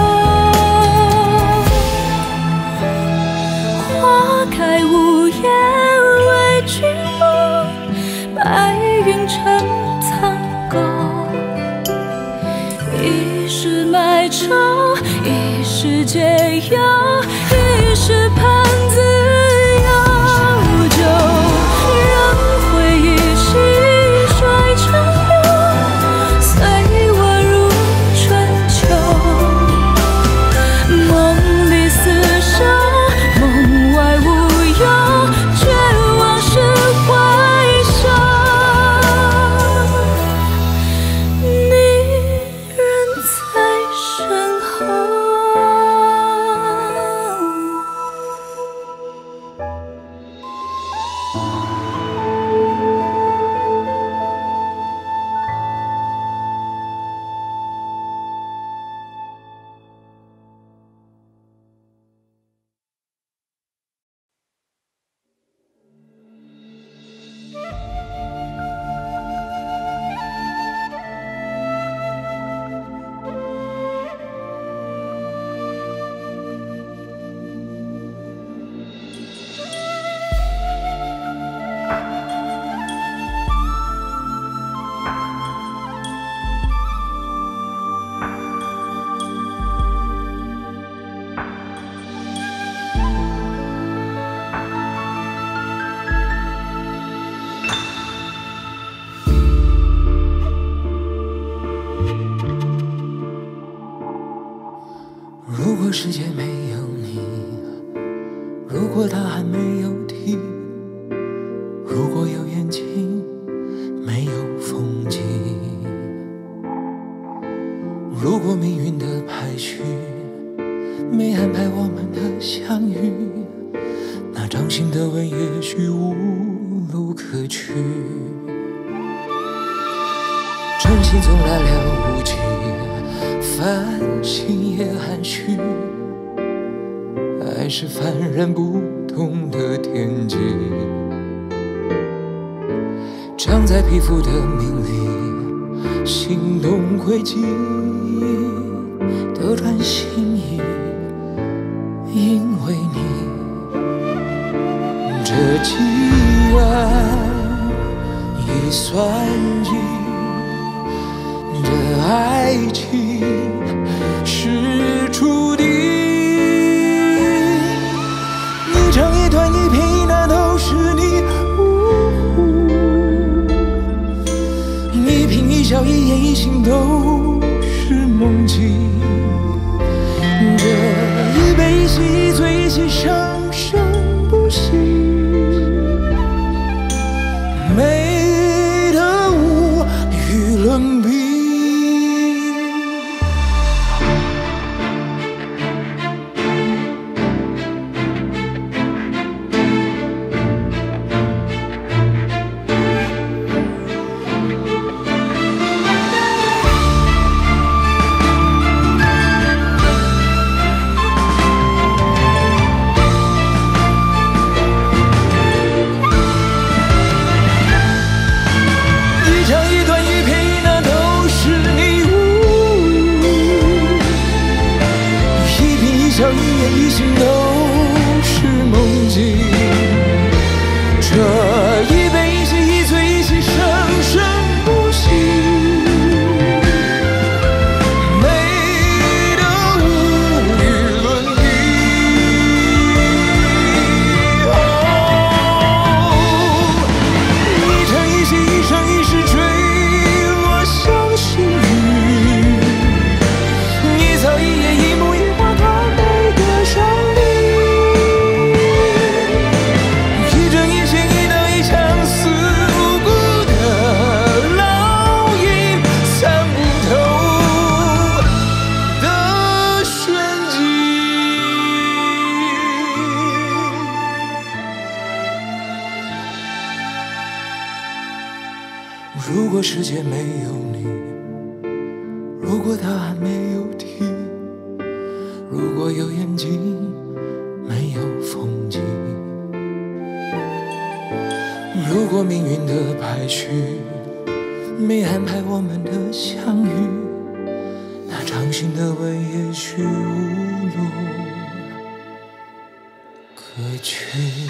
花开无言为君梦，白云成苍狗。一时埋愁，一时解忧，一时盼自由酒。让回忆细水长流，随我入春秋。梦里厮守，梦外无忧，绝望时回首，你人在身后。 如果世界没有你，如果它还没有停，如果有眼睛没有风景，如果命运的排序没安排我们的相遇，那掌心的吻也许无路可去。真心总来了无情，繁星也含蓄，爱是幡然不同的天际。 像在皮肤的命里，心动轨迹斗转星移，因为你这既然已算计，这爱情是注定。一长一短一片一捺都是你，一颦一笑一言一行都是梦境。这一悲一喜一醉一起生生不息，美得无与伦比。如果世界没有你，如果答案没有题，如果有眼睛没有风景，如果命运的排序没安排我们的相遇，那掌心的吻也许无路可去。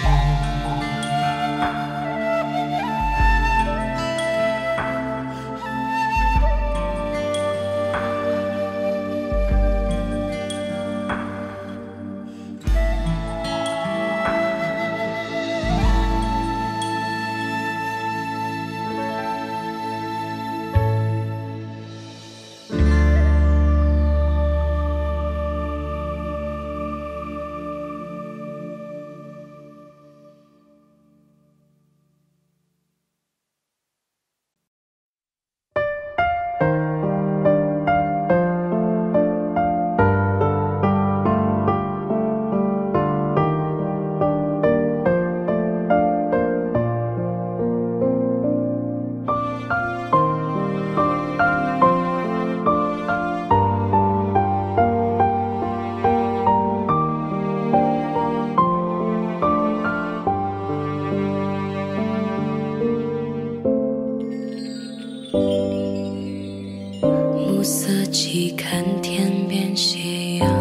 暮色起看天边斜阳，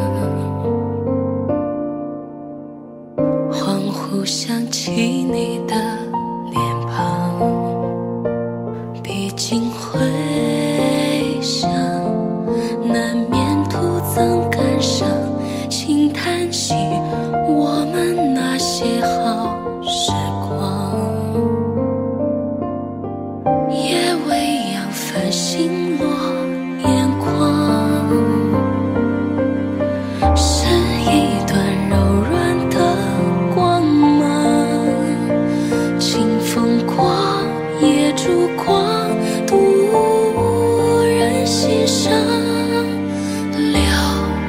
恍惚想起你的脸庞，毕竟回想难免徒增感伤，轻叹息我们那些好时光，夜未央繁星落眼眶，是一段柔软的光芒，清风光，夜烛光，渡人心上，留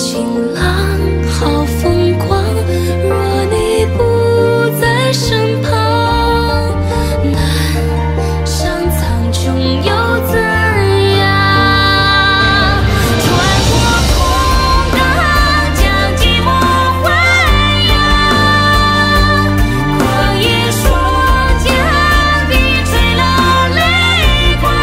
晴朗好风光，若你不在身旁，难想苍穹又怎样？穿过空荡，将寂寞豢养，狂野双桨逼吹了泪光。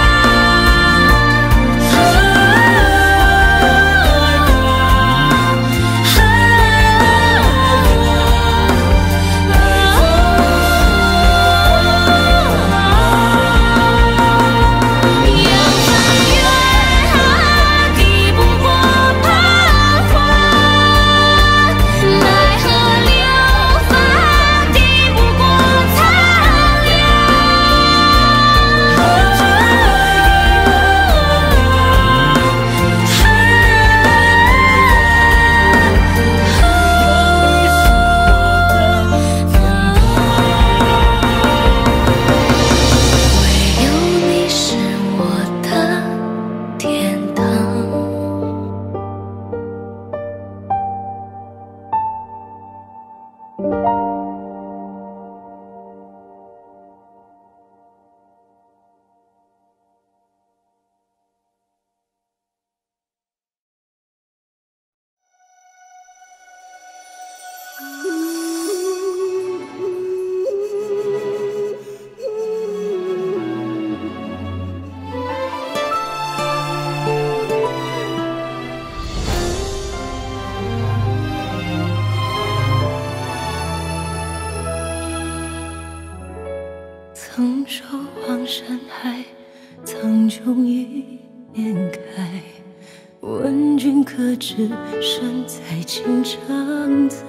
曾守望山海，苍穹一念开。问君可知，身在情常在。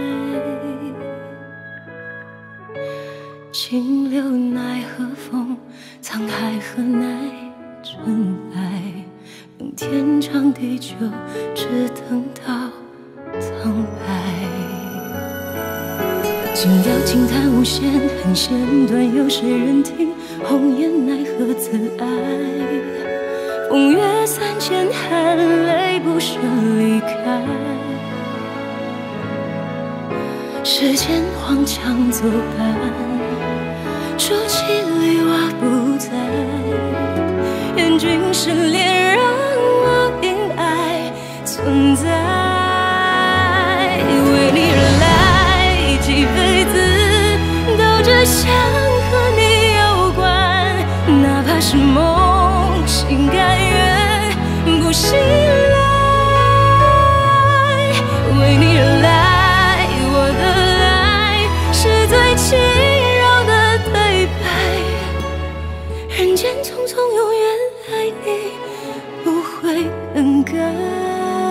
清流奈何风，沧海何奈真爱。等天长地久，只等到苍白。轻摇轻叹无限，恨弦断，有谁人听？红颜奈何自爱？风月三千，含泪不舍离开。世间荒腔走板，筑起绿瓦不在。愿君失恋，让我因爱存在。为你而来，几辈子都只想和你有关，哪怕是梦，心甘愿不醒来。为你而来，我的爱是最轻柔的对白。人间匆匆，永远爱你，不会更改。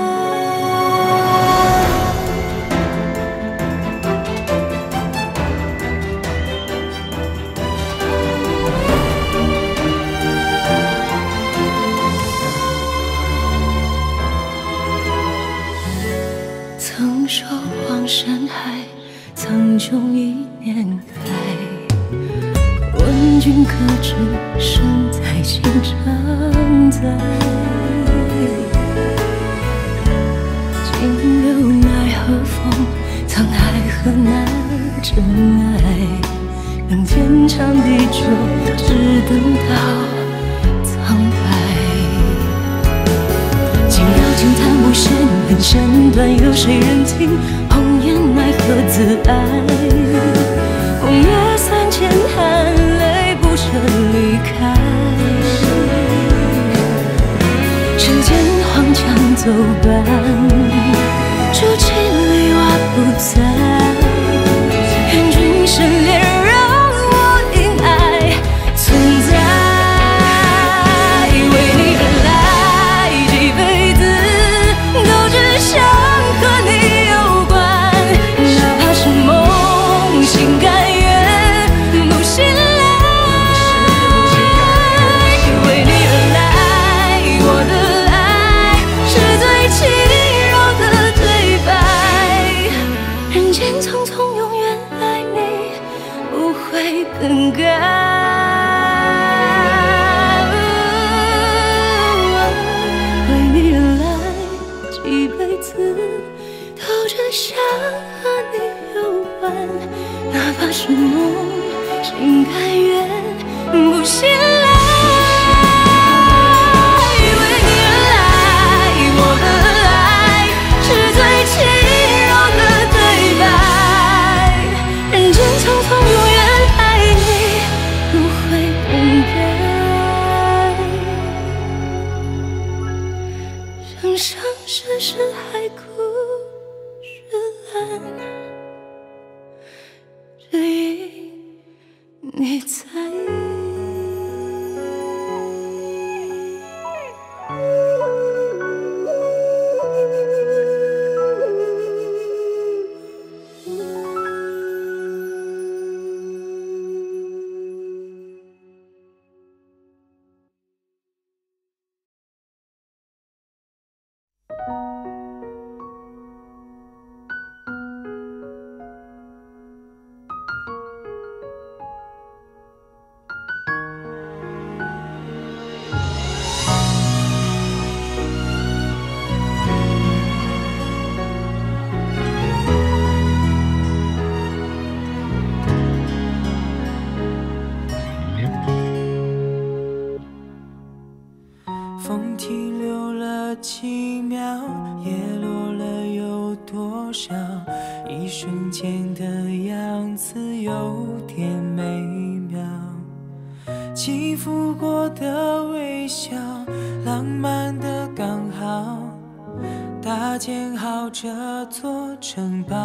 曾守望山海，苍穹一念开。问君可知，身在情常在。清流奈何风，沧海何奈真爱。等天长地久，只等到苍白。轻摇轻叹无限，恨弦断，有谁人听？红颜奈何自爱？风月三千，含泪不舍离开。世间荒腔走板，筑起绿瓦不在。愿君失恋，让我因爱存在。更改，为你而来，几辈子乱，哪怕是梦，心甘愿不醒来。为你而来，我的爱是最轻柔的对白。人间匆匆，永远爱你，不会更改。想象山深海枯石烂，只因你在。 风停留了几秒，叶落了有多少？一瞬间的样子有点美妙，起伏过的微笑，浪漫的刚好，搭建好这座城堡。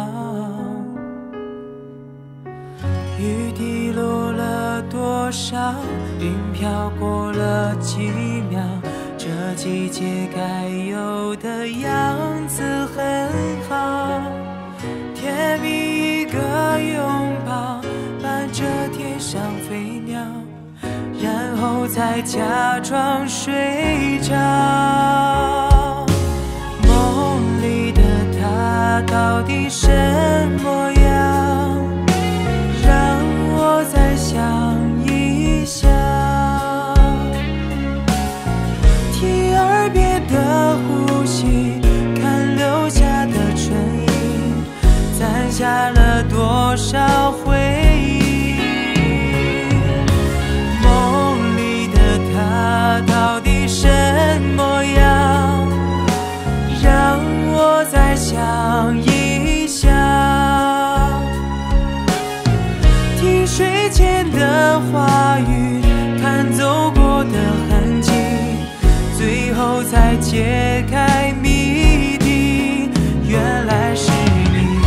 雨滴落了多少？云飘过了几秒？这季节该有的样子很好，甜蜜一个拥抱，伴着天上飞鸟，然后再假装睡着。梦里的他到底什么样？让我再想一想。听耳边的呼吸，看留下的唇印，攒下了多少回忆？梦里的他到底什么样？让我再想一想。听睡前的话语，看走过的痕迹，最后才解开谜底，原来是你。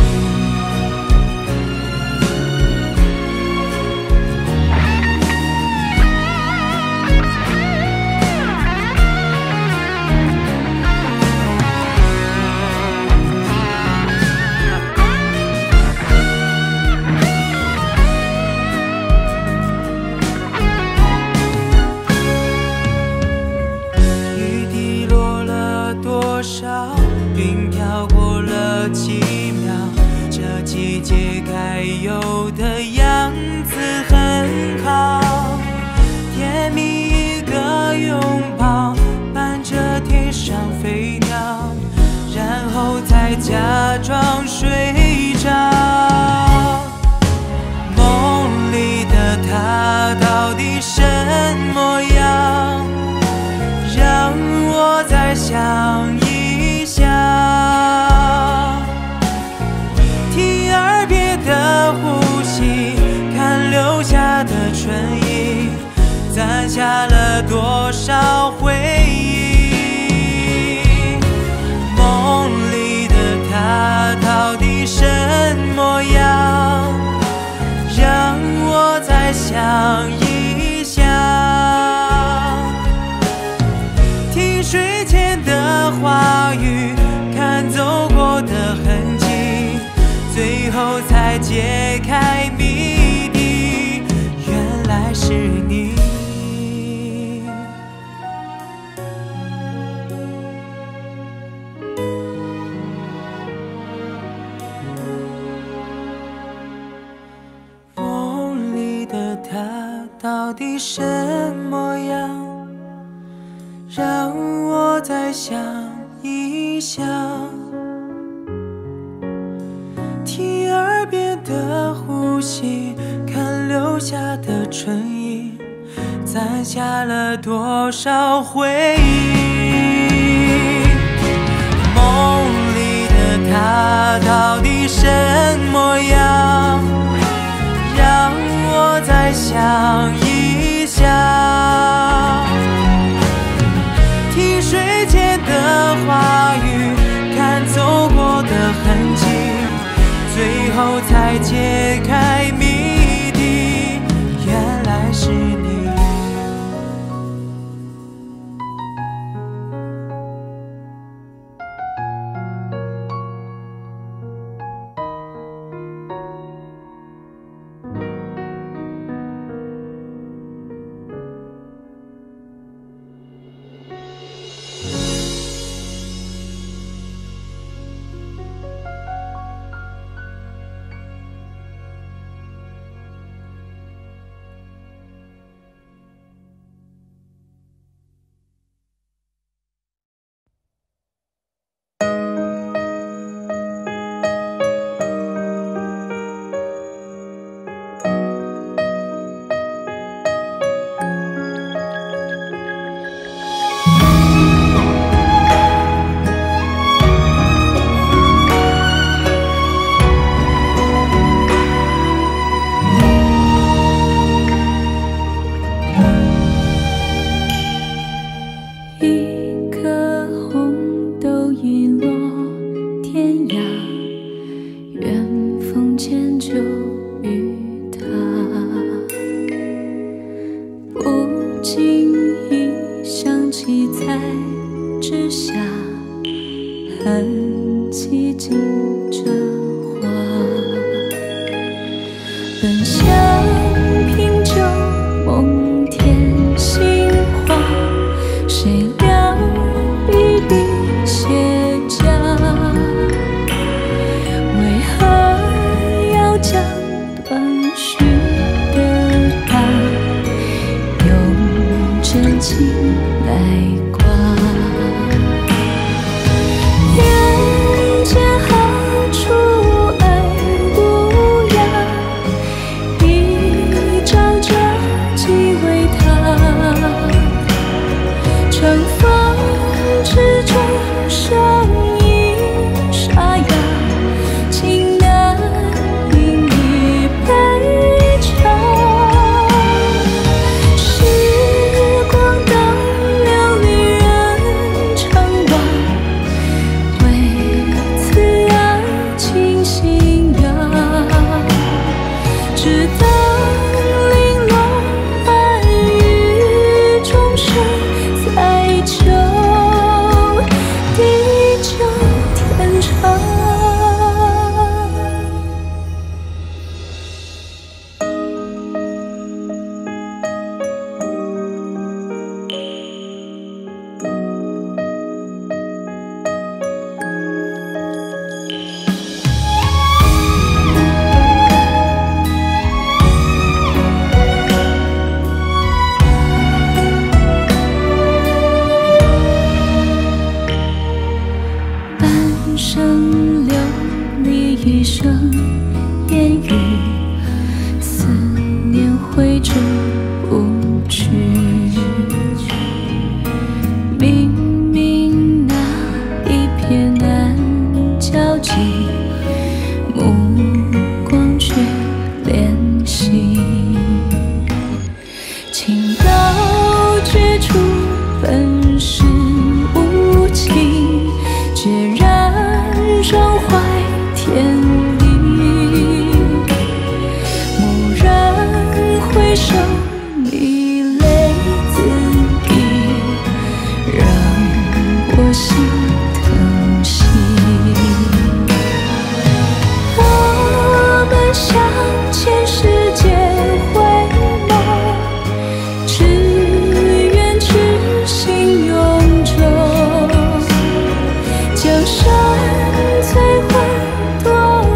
云飘过了几秒，这季节该有的样子很好，甜蜜一个拥抱，伴着天上飞鸟，然后再假装睡着。梦里的他到底什么样？让我再想一想。听耳边的呼吸，看留下的唇印，攒下了多少回忆？梦里的他到底什么样？让我再想一想。听睡前的话语，看走过的痕迹，最后才解开谜底，原来是你。梦里的他到底什么样？让我再想一想。听耳边的细看留下的唇印，攒下了多少回忆。梦里的他到底什么样？让我再想一想。提水间的话语，看走过的痕迹，最后才解开谜底，原来是你。 江山摧毁多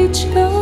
秋。